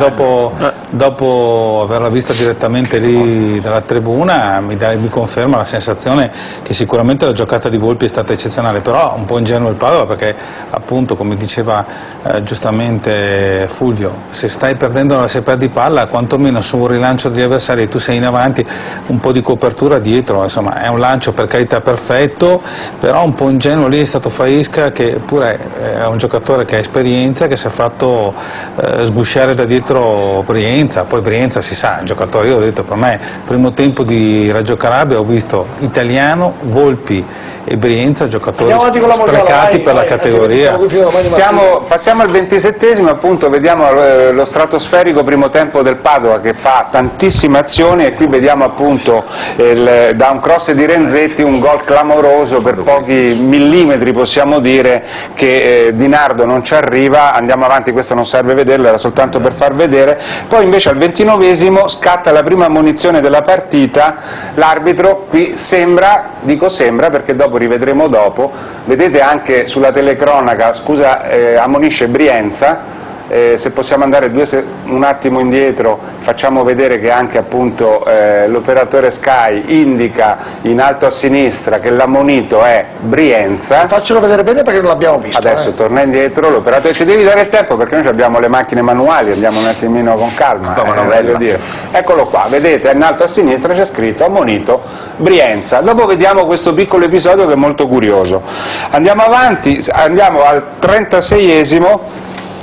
dopo averla vista direttamente lì dalla tribuna mi conferma la sensazione che sicuramente la giocata di Volpi è stata eccezionale, però un po' ingenuo il Padova perché appunto come diceva giustamente Fulvio, se perdi palla quantomeno su un rilancio degli avversari e tu sei in avanti, un po' di copertura dietro, insomma è un lancio per carità perfetto, però un po' ingenuo lì è stato Faisca, che pure è un giocatore che ha esperienza, che si è fatto sgusciare da dietro Brienza. Poi Brienza si sa, è un giocatore, io ho detto, per me primo tempo di Reggio Calabria ho visto Italiano, Volpi e Brienza, giocatori sprecati per la categoria. Passiamo al 27esimo, appunto vediamo lo stratosferico primo tempo del Padova che fa tantissime azioni e qui vediamo appunto da un cross di Renzetti un gol clamoroso per pochi millimetri, possiamo dire, che Di Nardo non ci arriva. Andiamo avanti, questo non serve vederlo, era soltanto per far vedere. Poi invece al 29esimo scatta la prima ammonizione della partita, l'arbitro qui sembra, dico sembra perché dopo rivedremo dopo, vedete anche sulla telecronaca, ammonisce Brienza. Se possiamo andare un attimo indietro, facciamo vedere che anche appunto l'operatore Sky indica in alto a sinistra che l'ammonito è Brienza. Faccelo vedere bene perché non l'abbiamo visto. Adesso torna indietro l'operatore, ci devi dare il tempo perché noi abbiamo le macchine manuali, andiamo un attimino con calma. Voglio dire. Eccolo qua, vedete in alto a sinistra c'è scritto ammonito Brienza. Dopo vediamo questo piccolo episodio che è molto curioso. Andiamo avanti, andiamo al 36esimo.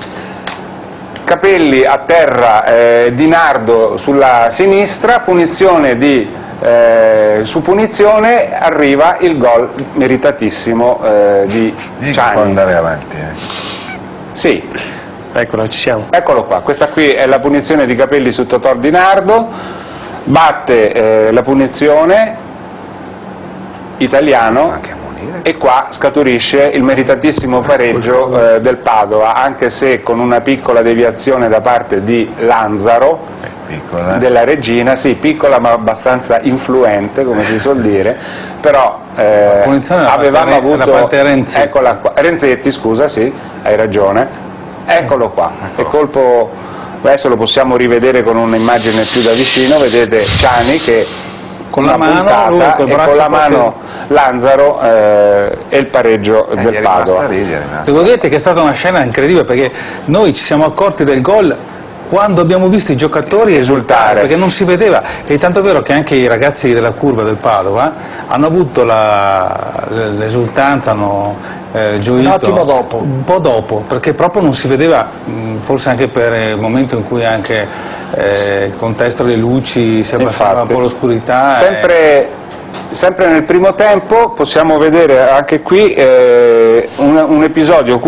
Capelli a terra, Di Nardo sulla sinistra, punizione su punizione arriva il gol meritatissimo di Ciani. Può andare avanti. Sì. Eccolo, ci siamo. Eccolo qua, questa qui è la punizione di Capelli su Totò Di Nardo, batte la punizione Italiano. E qua scaturisce il meritatissimo pareggio del Padova, anche se con una piccola deviazione da parte di Lanzaro, della regina, sì, piccola ma abbastanza influente, come si suol dire, però avevamo avuto... Eccola qua, Renzetti, scusa, sì, hai ragione, eccolo qua, il colpo, adesso lo possiamo rivedere con un'immagine più da vicino, vedete Ciani che... con la mano, lui col braccio, con la mano Lanzaro e il pareggio del Padova. Devo dirti che è stata una scena incredibile perché noi ci siamo accorti del gol quando abbiamo visto i giocatori esultare, perché non si vedeva, e tanto è vero che anche i ragazzi della curva del Padova hanno avuto l'esultanza, hanno gioito un po' dopo, perché proprio non si vedeva, forse anche per il momento in cui anche il contesto delle luci si abbassava un po' l'oscurità. Sempre nel primo tempo possiamo vedere anche qui un episodio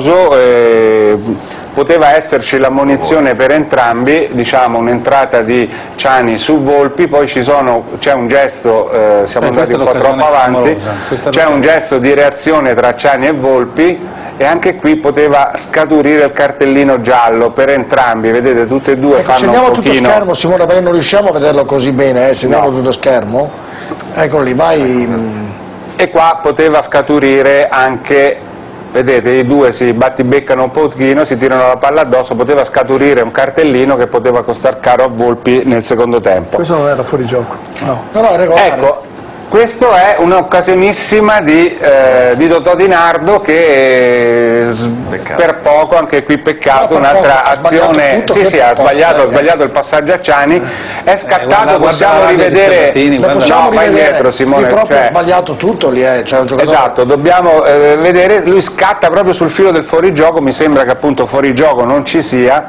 curioso. Poteva esserci l'ammonizione per entrambi, diciamo un'entrata di Ciani su Volpi, poi c'è un gesto, siamo andati un po' troppo avanti, c'è un gesto di reazione tra Ciani e Volpi e anche qui poteva scaturire il cartellino giallo per entrambi, vedete, tutte e due Ecco, se fanno andiamo un a tutto pochino... schermo, Simone, perché non riusciamo a vederlo così bene, se andiamo a tutto schermo, eccolo lì, vai. E qua poteva scaturire anche, vedete, i due si battibeccano un pochino, si tirano la palla addosso, poteva scaturire un cartellino che poteva costar caro a Volpi nel secondo tempo. Questo non era fuori gioco, no. No, è regolare. Ecco, questa è un'occasionissima di Totò Di Nardo che per poco, anche qui peccato, un'altra azione, ha sbagliato il passaggio a Ciani, è scattato, possiamo rivedere, vai indietro Simone, proprio ha sbagliato tutto lì, cioè un giocatore... Esatto, dobbiamo vedere, lui scatta proprio sul filo del fuorigioco, mi sembra che appunto fuorigioco non ci sia,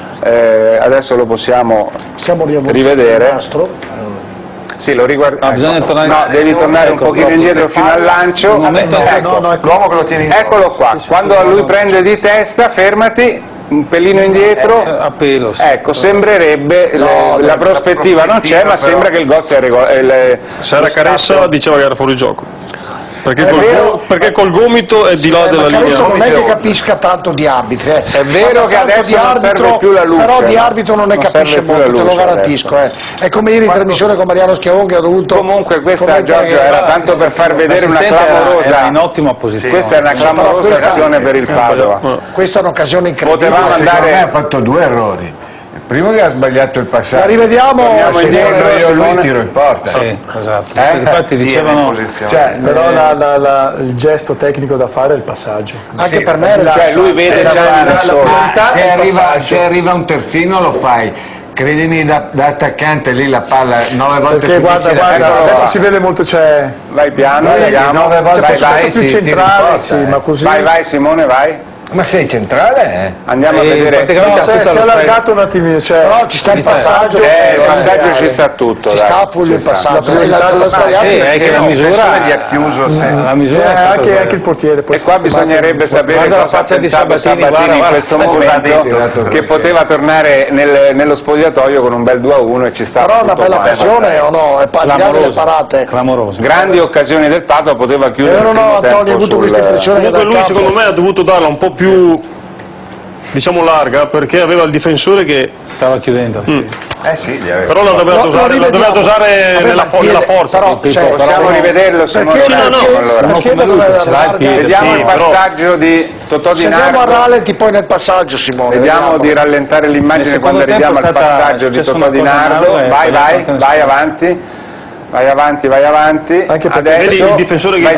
adesso lo possiamo rivedere. Sì, lo riguarda. No, devi tornare un pochino indietro fino al lancio. L'uomo che lo tiene indietro. Eccolo qua. Quando lui prende di testa, fermati, un pelino indietro. A pelo, sì. Ecco, sembrerebbe la prospettiva non c'è, ma sembra che il gol sia regolare. Sara Caressa diceva che era fuori gioco. Perché col gomito è di là della linea. Adesso non è che capisca tanto di arbitri, È vero che adesso non serve più la luce, però di arbitro non ne capisce molto, te lo garantisco. È come ieri in trasmissione con Mariano Schiavon che ha dovuto... Comunque questa, Giorgio, era tanto per far vedere una clamorosa... Era in ottima posizione. Questa è una clamorosa azione per il Padova. Questa è un'occasione incredibile. Potevamo andare... ha fatto due errori. Primo che ha sbagliato il passaggio. La rivediamo, torniamo indietro, io lui tiro in porta. Sì, esatto. Infatti dicevano, però il gesto tecnico da fare è il passaggio. Anche per me era, cioè lui vede già la priorità. Se arriva un terzino lo fai. Credimi, da attaccante lì la palla 9 volte perché più guarda, adesso si vede molto, c'è... Vai piano, vediamo. 9 volte più centrale, sì, ma così... Vai Simone, vai. Ma sei centrale? Andiamo a vedere. Si è allargato un attimino, però ci sta il passaggio. Il passaggio ci sta tutto. Ci sta Fulvio il passaggio. è che la misura gli ha chiuso la misura è anche il portiere. E qua bisognerebbe sapere cosa pensava Sabatini in questo momento, che poteva tornare nello spogliatoio con un bel 2-1 e ci sta. Però una bella occasione o no? È delle parate. Clamoroso. Grandi occasioni del Padova, poteva chiudere. No, Antonio ha avuto questa espressione. Comunque lui secondo me ha dovuto darla un po' più, diciamo, larga, perché aveva il difensore che stava chiudendo. Sì, li aveva. Però la doveva dosare nella forza. Però, possiamo rivederlo se vediamo il passaggio di Totò Di Nardo. Andiamo a rallenti poi nel passaggio, Simone. Vediamo di rallentare l'immagine quando arriviamo al passaggio di Totò Di Nardo. Vai avanti. Vai avanti. Anche perché adesso vedi il difensore che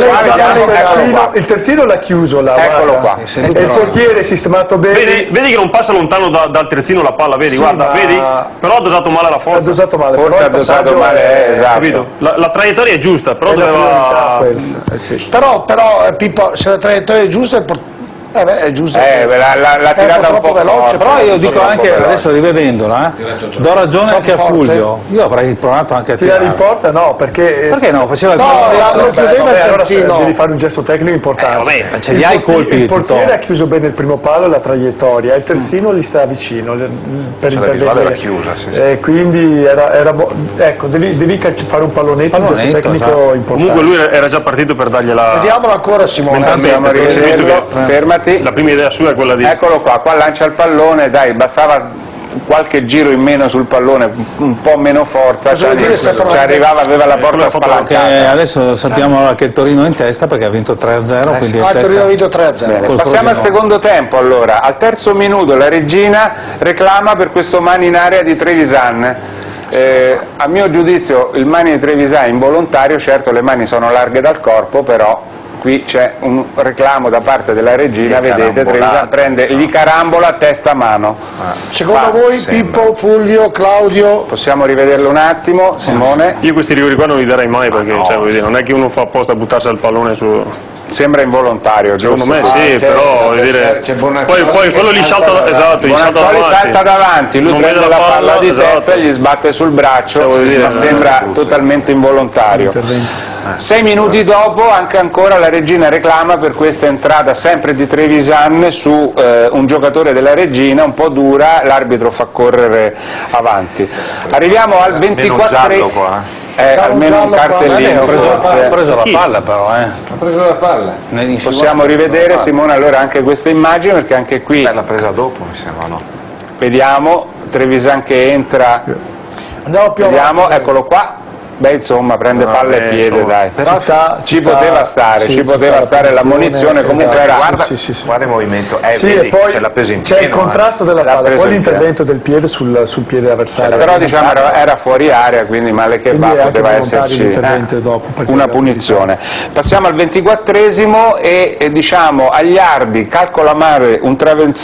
il terzino l'ha chiuso là. Eccolo qua. E il portiere è sistemato bene. Vedi che non passa lontano dal terzino la palla, vedi, guarda, vedi? Però ha dosato male la forza. Ha dosato male, forse ha dosato male, esatto. Capito? La traiettoria è giusta, però doveva... Però Pippo, se la traiettoria è giusta è giusto. L'ha tirata un po' veloce. Però io dico anche, adesso rivedendola, do ragione anche a Fulvio. Io avrei provato anche a tirare in porta, no, perché no? Faceva il lo chiudeva il terzino. Devi fare un gesto tecnico importante. Ce li hai i colpi. Il portiere ha chiuso bene il primo palo e la traiettoria, il terzino gli sta vicino per intervenire. Era chiusa, quindi ecco, devi fare un pallonetto, un gesto tecnico importante. Comunque lui era già partito per dargliela. Vediamola ancora, Simone. Fermati. La prima idea sua è quella di... Eccolo qua lancia il pallone, dai, bastava qualche giro in meno sul pallone, un po' meno forza, ci arrivava, aveva la porta spalancata. Adesso sappiamo che il Torino è in testa perché ha vinto 3-0, quindi il Torino ha vinto 3-0. Passiamo al secondo tempo allora. Al terzo minuto la Regina reclama per questo mano in area di Trevisan. A mio giudizio il mani di Trevisan è involontario, certo le mani sono larghe dal corpo, però qui c'è un reclamo da parte della Regina, vedete, Trevisan prende, gli carambola testa a mano. Secondo voi Pippo, Fulvio, Claudio? Possiamo rivederlo un attimo, Simone? Io questi rigori qua non li darei mai perché non è che uno fa apposta a buttarsi al pallone su... Sembra involontario, secondo me sì, però voglio dire, poi quello lì salta, esatto, salta davanti, lui prende la palla di testa e gli sbatte sul braccio, ma sembra totalmente involontario. 6 minuti dopo anche ancora la Regina reclama per questa entrata sempre di Trevisan su un giocatore della Regina, un po' dura, l'arbitro fa correre avanti. Arriviamo al 24. Almeno un cartellino. Ha preso la palla però, Ha preso la palla. Possiamo rivedere, Simone, allora anche questa immagine, perché anche qui l'ha presa dopo, mi sembra, no? vediamo Trevisan che entra, Andiamo più vediamo, avanti. eccolo qua. Beh, insomma, prende palla e piede, insomma, dai. però Ci poteva stare la munizione, comunque era... Guarda il movimento, Sì, vedi, e poi c'è la presa in c'è pieno, il contrasto della L'ha palla, preso poi in l'intervento del piede sul piede avversario. Però diciamo era fuori area, quindi male che Quindi va, è anche poteva volontario esserci l'intervento dopo, perché una era punizione. Passiamo al 24esimo e diciamo Agliardi calcola male un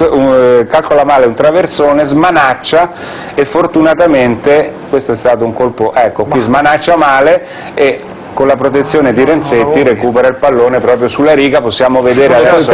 traversone, smanaccia e fortunatamente questo è stato un colpo, ecco, qui smanaccia male e con la protezione di Renzetti recupera il pallone proprio sulla riga. Possiamo vedere adesso,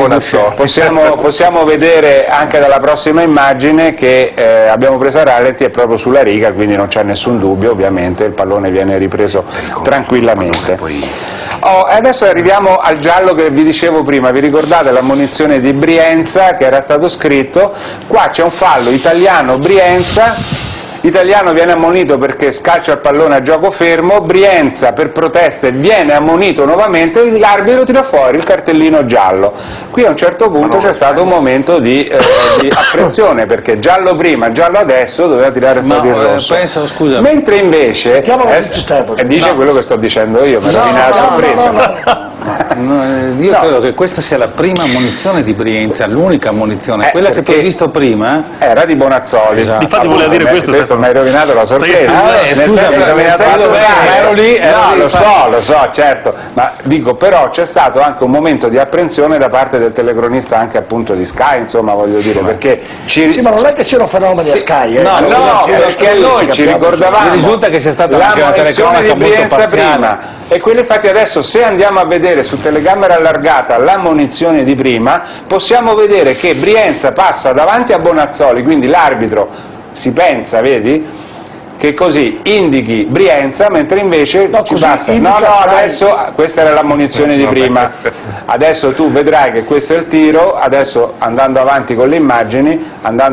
possiamo vedere anche dalla prossima immagine che abbiamo preso a rallenti, è proprio sulla riga, quindi non c'è nessun dubbio, ovviamente il pallone viene ripreso tranquillamente. Adesso arriviamo al giallo che vi dicevo prima, vi ricordate l'ammonizione di Brienza che era stato scritto? Qua c'è un fallo Italiano-Brienza. Italiano viene ammonito perché scalcia il pallone a gioco fermo, Brienza per proteste viene ammonito nuovamente, l'arbitro tira fuori il cartellino giallo. Qui a un certo punto c'è stato un momento di apprensione, perché giallo prima, giallo adesso, doveva tirare fuori il rosso. Scusa. Mentre invece, dice quello che sto dicendo io, mi rovina la sorpresa. Io credo che questa sia la prima ammonizione di Brienza, l'unica ammonizione, quella che tu hai visto prima era di Bonazzoli. Esatto. Infatti voleva dire questo, mi hai rovinato la sorpresa. Scusa, ero lì, lo so, certo, ma dico, però c'è stato anche un momento di apprensione da parte del telecronista anche appunto di Sky, insomma, voglio dire, perché sì, ma non è che siano fenomeni a Sky, no, perché noi ci ricordavamo, mi risulta che sia stata anche una telecronaca molto parziale prima, e quindi infatti adesso se andiamo a vedere su telecamera allargata l'ammonizione di prima, possiamo vedere che Brienza passa davanti a Bonazzoli, quindi l'arbitro si pensa, vedi, che così indichi Brienza, mentre invece ci passa. Adesso questa era l'ammonizione di prima. Adesso tu vedrai che questo è il tiro, adesso andando avanti con le immagini,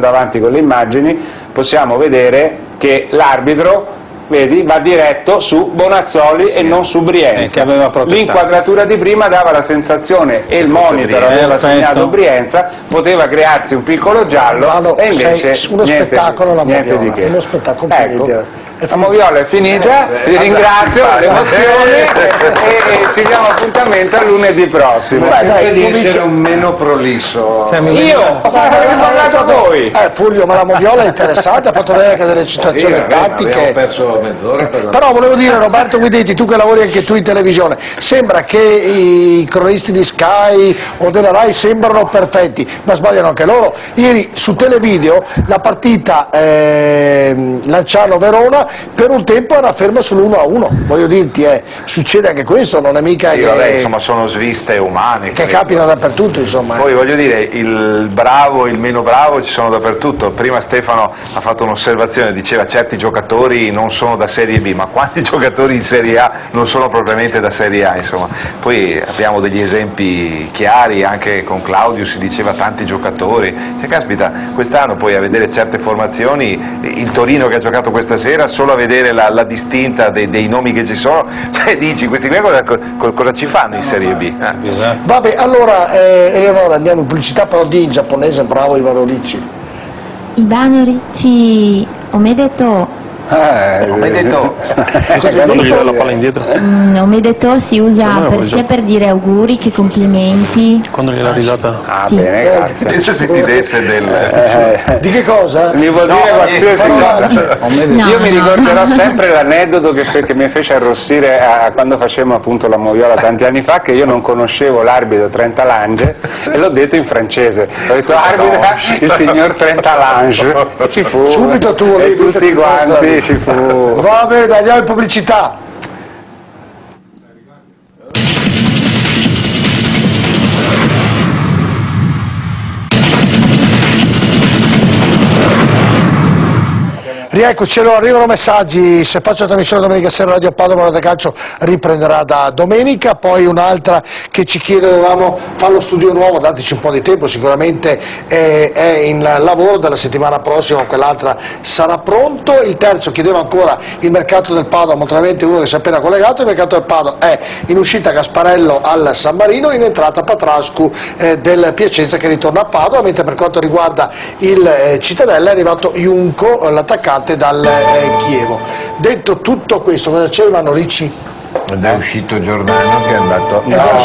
possiamo vedere che l'arbitro, vedi, va diretto su Bonazzoli e non su Brienza. L'inquadratura di prima dava la sensazione, e il monitor aveva segnato Brienza, poteva crearsi un piccolo giallo, e invece uno spettacolo la niente di che. uno spettacolo La moviola è finita, vi ringrazio, l'emozione e ci diamo appuntamento a lunedì prossimo. Di essere un meno prolisso. Io ho parlato a voi. Fulvio, ma la moviola è interessante, ha fatto vedere che delle situazioni tattiche. Abbiamo perso mezz'ora per Però volevo dire, Roberto Guidetti, tu che lavori anche tu in televisione, sembra che i cronisti di Sky o della Rai sembrano perfetti, ma sbagliano anche loro. Ieri su Televideo la partita Lanciano-Verona per un tempo era ferma sull'1-1, voglio dirti, succede anche questo, non è mica insomma, sono sviste umane che capita dappertutto, insomma. Poi voglio dire, il bravo e il meno bravo ci sono dappertutto. Prima Stefano ha fatto un'osservazione, diceva certi giocatori non sono da Serie B, ma quanti giocatori in Serie A non sono propriamente da Serie A, insomma. Poi abbiamo degli esempi chiari, anche con Claudio si diceva tanti giocatori, cioè caspita, quest'anno poi a vedere certe formazioni, il Torino che ha giocato questa sera, solo a vedere la distinta dei nomi che ci sono, cioè dici, questi qui cosa ci fanno in Serie B? Vabbè, allora Eleonora, andiamo in pubblicità, però di in giapponese, bravo Ivano Ricci. Ivano Ricci, omedeto. Omedeto. Quando gli dà la palla indietro. Omedeto si usa sia per dire auguri che complimenti. Quando gliel'ha ridata. Sì. Bene, grazie. Penso se ti desse del... Di che cosa? Mi vuol dire qualsiasi cosa. Io mi ricorderò sempre l'aneddoto che mi fece arrossire quando facemmo appunto la moviola tanti anni fa, che io non conoscevo l'arbitro Trentalange e l'ho detto in francese. Ho detto arbitra il signor Trentalange. Ci fu. Subito tu e tutti quanti ci fu. Va bene, andiamo in pubblicità. Rieccoci, allora arrivano messaggi. Se faccio la trasmissione domenica sera Radio Padova, Morata Calcio riprenderà da domenica. Poi un'altra che ci chiede: dovevamo fare lo studio nuovo, dateci un po' di tempo, sicuramente è in lavoro, dalla settimana prossima quell'altra sarà pronto. Il terzo chiedeva ancora il mercato del Padova, molto probabilmente uno che si è appena collegato. Il mercato del Padova è in uscita Gasparello al San Marino, in entrata Patrascu del Piacenza che ritorna a Padova, mentre per quanto riguarda il Cittadella è arrivato Junco, l'attaccante dal Chievo. Detto tutto questo, cosa c'è Ivano Ricci? Ed è uscito Giordano che è andato...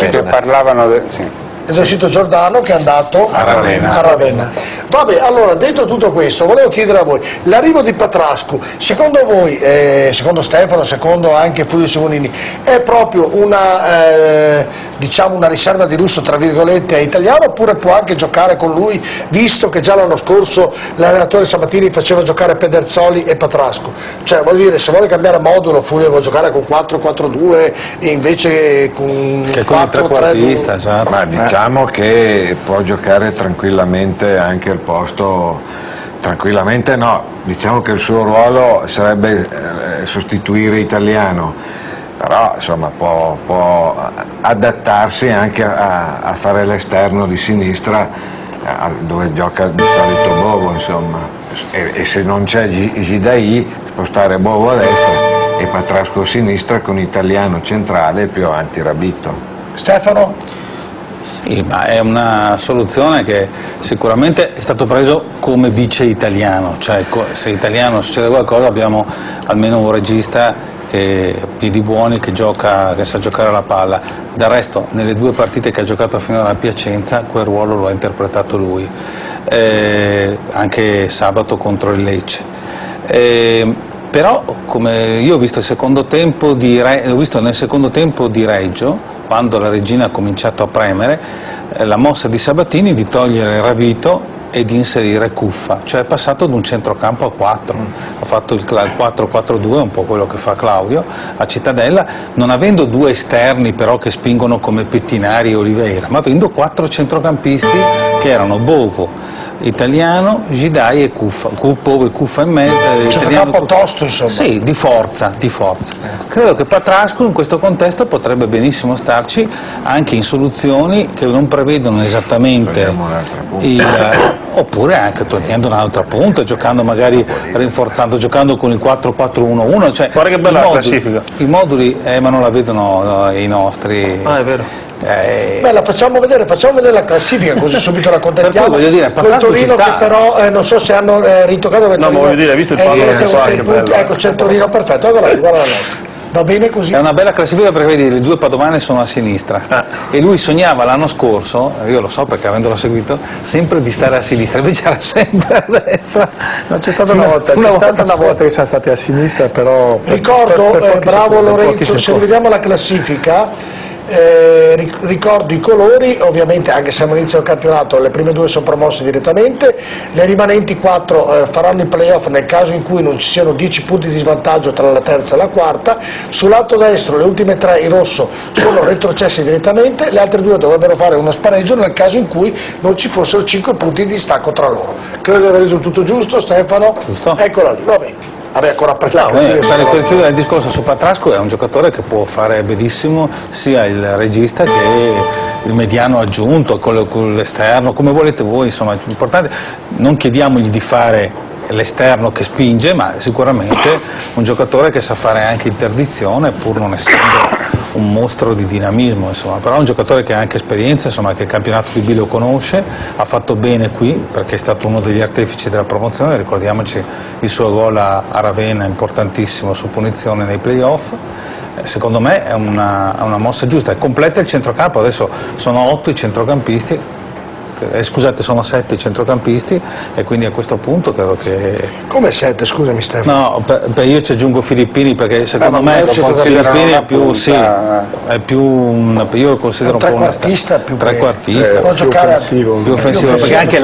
È uscito Giordano che è andato a Ravenna. Vabbè, allora, detto tutto questo, volevo chiedere a voi, l'arrivo di Patrascu, secondo voi, secondo Stefano, secondo anche Fulvio Simonini, è proprio diciamo una riserva di lusso, tra virgolette, italiano, oppure può anche giocare con lui, visto che già l'anno scorso l'allenatore Sabatini faceva giocare Pederzoli e Patrascu? Cioè, voglio dire, se vuole cambiare modulo, Fulvio vuole giocare con 4-4-2 e invece con 4-3-2. Esatto. Diciamo che può giocare tranquillamente anche al posto, tranquillamente no, diciamo che il suo ruolo sarebbe sostituire Italiano, però insomma può adattarsi anche a fare l'esterno di sinistra dove gioca di solito Bovo, insomma, e se non c'è Gidai spostare Bovo a destra e Patrasco a sinistra con Italiano centrale e più avanti Rabito. Stefano? Sì, ma è una soluzione che sicuramente è stato preso come vice italiano, cioè se italiano succede qualcosa abbiamo almeno un regista che piedi buoni, che sa giocare alla palla. Del resto nelle 2 partite che ha giocato finora a Piacenza quel ruolo lo ha interpretato lui, anche sabato contro il Lecce. Però come io ho visto nel secondo tempo di Reggio, quando la regina ha cominciato a premere, la mossa di Sabatini di togliere Rabito e di inserire Cuffa, cioè è passato da un centrocampo a 4, ha fatto il 4-4-2, un po' quello che fa Claudio a Cittadella, non avendo 2 esterni però che spingono come Pettinari e Oliveira, ma avendo 4 centrocampisti che erano Bovo, Italiano, Gidai e Cuffa, Bovo e Cuffa in mezzo. Centrocampo tosto, insomma. Sì, di forza. Credo che Patrascu in questo contesto potrebbe benissimo starci anche in soluzioni che non prevedono esattamente oppure anche togliendo un'altra punta, giocando magari rinforzando, giocando con il 4-4-1-1, cioè guarda che bella classifica. I moduli ma non la vedono i nostri. Ah, è vero. Beh, facciamo vedere la classifica così subito la contentiamo. Voglio dire, col Torino che però non so se hanno ritoccato no, ma voglio dire, hai visto il punti, ecco, c'è il Torino perfetto, guarda la nostra. Va bene così? È una bella classifica perché vedi, le 2 padovane sono a sinistra e lui sognava l'anno scorso, io lo so perché avendolo seguito, sempre di stare a sinistra, invece era sempre a destra. No, c'è stata una volta che siamo stati a sinistra, però... Ricordo, bravo Lorenzo, se vediamo la classifica, ricordo i colori, ovviamente anche se all'inizio del campionato le prime 2 sono promosse direttamente, le rimanenti 4 faranno i playoff nel caso in cui non ci siano 10 punti di svantaggio tra la terza e la quarta. Sul lato destro le ultime 3 in rosso sono retrocesse direttamente, le altre 2 dovrebbero fare uno spareggio nel caso in cui non ci fossero 5 punti di distacco tra loro. Credo di aver detto tutto giusto, Stefano? Giusto. Eccola lì, va bene. Vabbè, ancora per per chiudere il discorso su Patrascu, è un giocatore che può fare benissimo sia il regista che il mediano aggiunto, con l'esterno, come volete voi, insomma, l'importante, non chiediamogli di fare l'esterno che spinge, ma sicuramente un giocatore che sa fare anche interdizione, pur non essendo un mostro di dinamismo, insomma, però è un giocatore che ha anche esperienza, insomma, che il campionato di B lo conosce, ha fatto bene qui perché è stato uno degli artefici della promozione, ricordiamoci il suo gol a Ravenna, importantissimo su punizione nei playoff. Secondo me è una mossa giusta, completa il centrocampo, adesso sono 8 i centrocampisti, scusate, sono 7 i centrocampisti e quindi a questo punto credo che... Come 7? Scusami Stefano. No, io ci aggiungo Filippini perché secondo me Filippini è più, sì, è più io lo considero un po' un trequartista, può giocare più offensivo, perché anche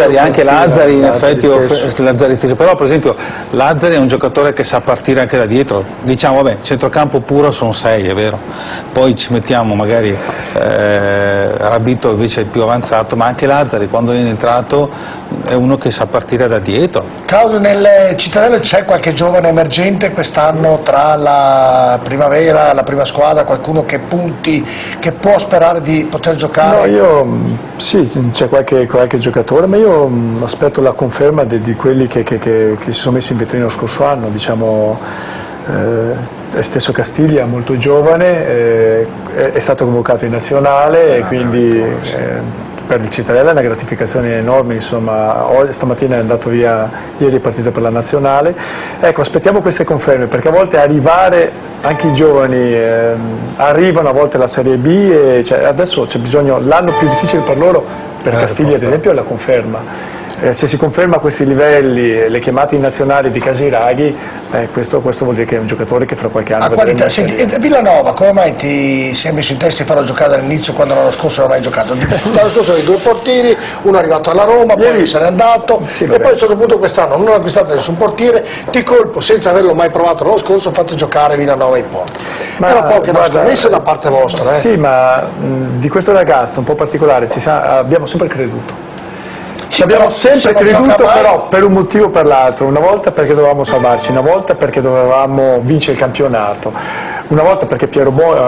Lazzari in effetti Lazzari stesso, però per esempio Lazzari è un giocatore che sa partire anche da dietro, diciamo vabbè, centrocampo puro sono 6, è vero, poi ci mettiamo magari Rabito invece è più avanzato, ma anche Lazzari quando è entrato è uno che sa partire da dietro. Claudio, nelle Cittadelle c'è qualche giovane emergente quest'anno tra la primavera, la prima squadra, qualcuno che punti, che può sperare di poter giocare? No, sì, c'è qualche giocatore, ma io aspetto la conferma di quelli che si sono messi in vetrina lo scorso anno, diciamo. Stesso Castiglia, molto giovane, è stato convocato in nazionale e quindi per il Cittadella è una gratificazione enorme, insomma. Stamattina è andato via, ieri è partito per la nazionale. Ecco, aspettiamo queste conferme, perché a volte arrivare, anche i giovani arrivano a volte alla Serie B e adesso c'è bisogno, l'anno più difficile per loro, per Castiglia ad esempio, è la conferma. Se si conferma a questi livelli, le chiamate in nazionali di Casiraghi, questo vuol dire che è un giocatore che fra qualche anno... qualità. Senti, Villanova, come mai ti sei messo in testa di farlo giocare dall'inizio quando l'anno scorso non hai mai giocato? L'anno scorso avevi 2 portieri, uno è arrivato alla Roma, poi se n'è andato, e poi a un certo punto quest'anno non ha acquistato nessun portiere, di colpo, senza averlo mai provato l'anno scorso, fate giocare Villanova in porta. Era un po' che una scommessa da parte vostra. Sì, ma di questo ragazzo un po' particolare abbiamo sempre creduto. Ci abbiamo sempre creduto, però per un motivo o per l'altro, una volta perché dovevamo salvarci, una volta perché dovevamo vincere il campionato, una volta perché Piero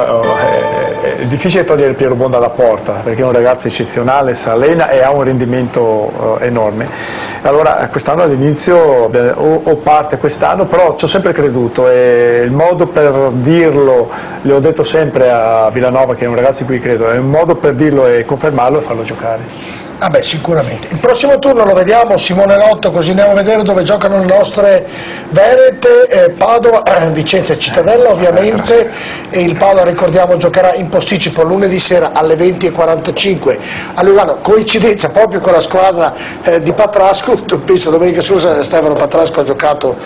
è difficile togliere Piero Bon dalla porta, perché è un ragazzo eccezionale, si allena e ha un rendimento enorme. Allora quest'anno all'inizio, o parte quest'anno, però ci ho sempre creduto e il modo per dirlo, le ho detto sempre a Villanova, che è un ragazzo in cui credo, è un modo per dirlo e confermarlo e farlo giocare. Ah beh, sicuramente. Il prossimo turno lo vediamo, Simone Lotto, così andiamo a vedere dove giocano le nostre Venete, Padova, Vicenza e Cittadella ovviamente, e il Padova, ricordiamo, giocherà in posticipo lunedì sera alle 20:45 a Lugano, coincidenza proprio con la squadra di Patrasco. Penso domenica scorsa Stefano Patrasco ha giocato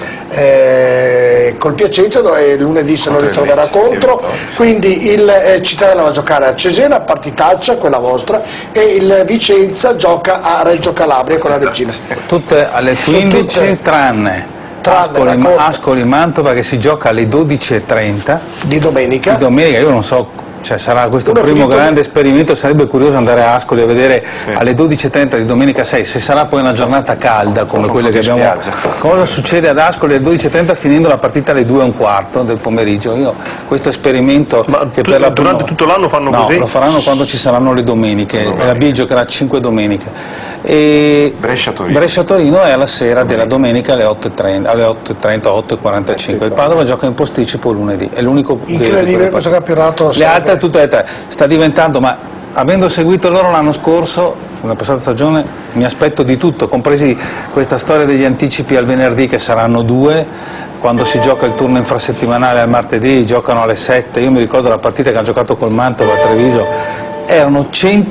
col Piacenza e lunedì se non ritroverà contro, quindi il Cittadella va a giocare a Cesena, partitaccia, quella vostra, e il Vicenza gioca a Reggio Calabria con la Regina. Tutte alle 15 tranne Ascoli Mantova, che si gioca alle 12:30 di domenica. Io non so, sarà questo primo grande esperimento, sarebbe curioso andare a Ascoli a vedere alle 12:30 di domenica 6, se sarà poi una giornata calda come quelle che abbiamo. Cosa succede ad Ascoli alle 12:30 finendo la partita alle 2:15 del pomeriggio? Io questo esperimento che per la durante tutto l'anno fanno così? No, lo faranno quando ci saranno le domeniche, la B giocherà 5 domeniche. E Brescia-Torino è alla sera della domenica alle 8:30, 8:45. Il Padova gioca in posticipo lunedì, è l'unico. Incredibile questo campionato. Le altre tutte e tre, sta diventando, ma avendo seguito loro l'anno scorso, nella passata stagione, mi aspetto di tutto, compresi questa storia degli anticipi al venerdì che saranno 2, quando si gioca il turno infrasettimanale al martedì, giocano alle 7, io mi ricordo la partita che hanno giocato col Mantova a Treviso, erano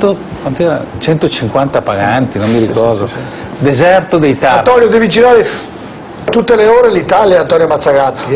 150 paganti, non mi ricordo, deserto dei tardi. Antonio, devi girare tutte le ore l'Italia, Antonio Mazzagatti.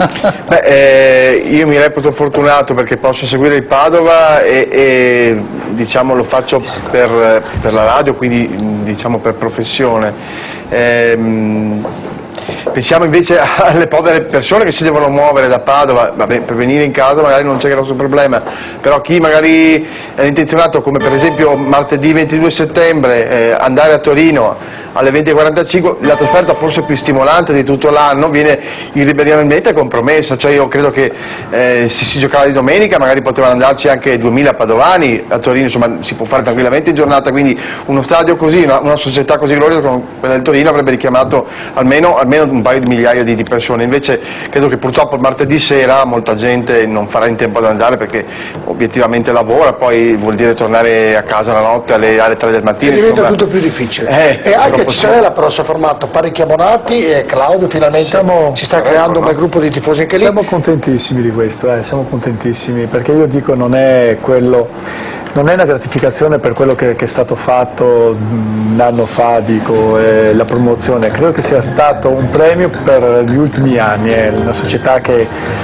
Io mi reputo fortunato perché posso seguire il Padova e diciamo, lo faccio per la radio, quindi diciamo per professione. Pensiamo invece alle povere persone che si devono muovere da Padova. Vabbè, per venire in casa magari non c'è grosso problema, però chi magari è intenzionato, come per esempio martedì 22 settembre, andare a Torino alle 20:45, la trasferta forse più stimolante di tutto l'anno viene irrimediabilmente compromessa. Cioè io credo che se si giocava di domenica magari potevano andarci anche 2000 padovani a Torino, insomma si può fare tranquillamente in giornata, quindi uno stadio così, una società così gloriosa come quella del Torino avrebbe richiamato almeno un paio di migliaia di persone. Invece credo che purtroppo martedì sera molta gente non farà in tempo ad andare perché obiettivamente lavora, poi vuol dire tornare a casa la notte alle 3 del mattino. E diventa tutto più difficile. E anche a Cittadella però si è formato parecchi abbonati e Claudio finalmente si sta creando un bel gruppo di tifosi anche lì. Siamo contentissimi di questo, siamo contentissimi, perché io dico non è una gratificazione per quello che è stato fatto un anno fa, dico, la promozione, credo che sia stato un premio per gli ultimi anni, è una società che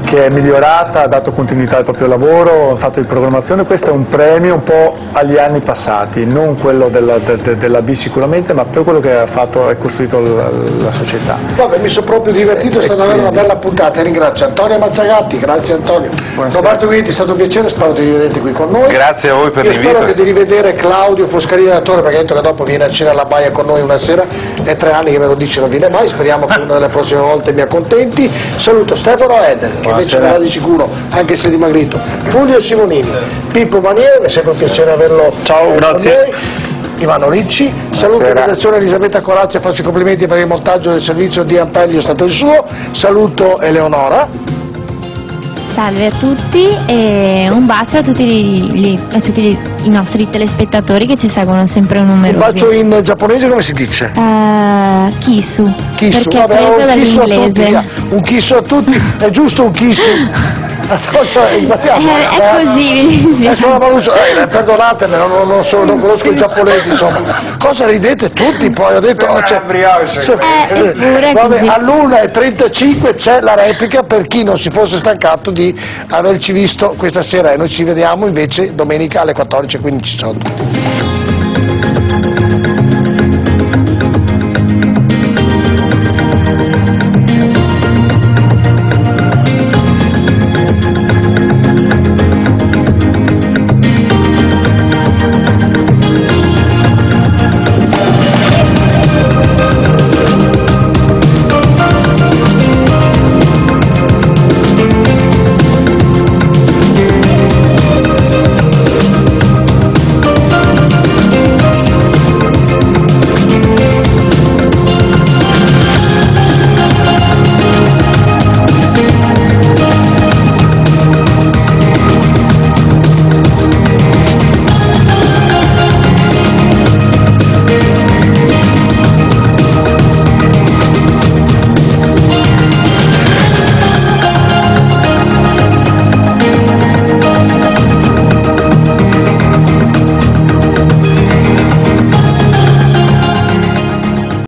che è migliorata, ha dato continuità al proprio lavoro, ha fatto di programmazione. Questo è un premio un po' agli anni passati, non quello della B sicuramente, ma per quello che ha fatto e costruito la società. Vabbè, mi sono proprio divertito, è stata una bella puntata, ringrazio Antonio Mazzagatti, grazie Antonio. Roberto Guidi, è stato un piacere, spero di rivedere qui con noi. Grazie a voi per l'invito. Spero di rivedere Claudio Foscarini, l'attore, perché ha detto che dopo viene a cena alla baia con noi una sera, è 3 anni che me lo dice, non viene mai, speriamo che una delle prossime volte mi accontenti. Saluto Stefano Eder, che invece verrà di sicuro, anche se dimagrito, Fulvio Simonini, Pippo Maniero, è sempre un piacere averlo con noi. Ivano Ricci, saluto la redazione Elisabetta Corazzi e faccio i complimenti per il montaggio del servizio di Ampelio, è stato il suo. Saluto Eleonora. Salve a tutti e un bacio a tutti i nostri telespettatori che ci seguono sempre numerosi. Un bacio in giapponese come si dice? Kisu. Kisu, perché vabbè, è preso dall'inglese. Un kisu a tutti, è giusto un kisu. È così. Perdonatemi, non conosco il giapponese, insomma. Cosa ridete tutti? Poi ho detto vabbè, all'1:35 c'è la replica per chi non si fosse stancato di averci visto questa sera, e noi ci vediamo invece domenica alle 14:15. Ciao a tutti.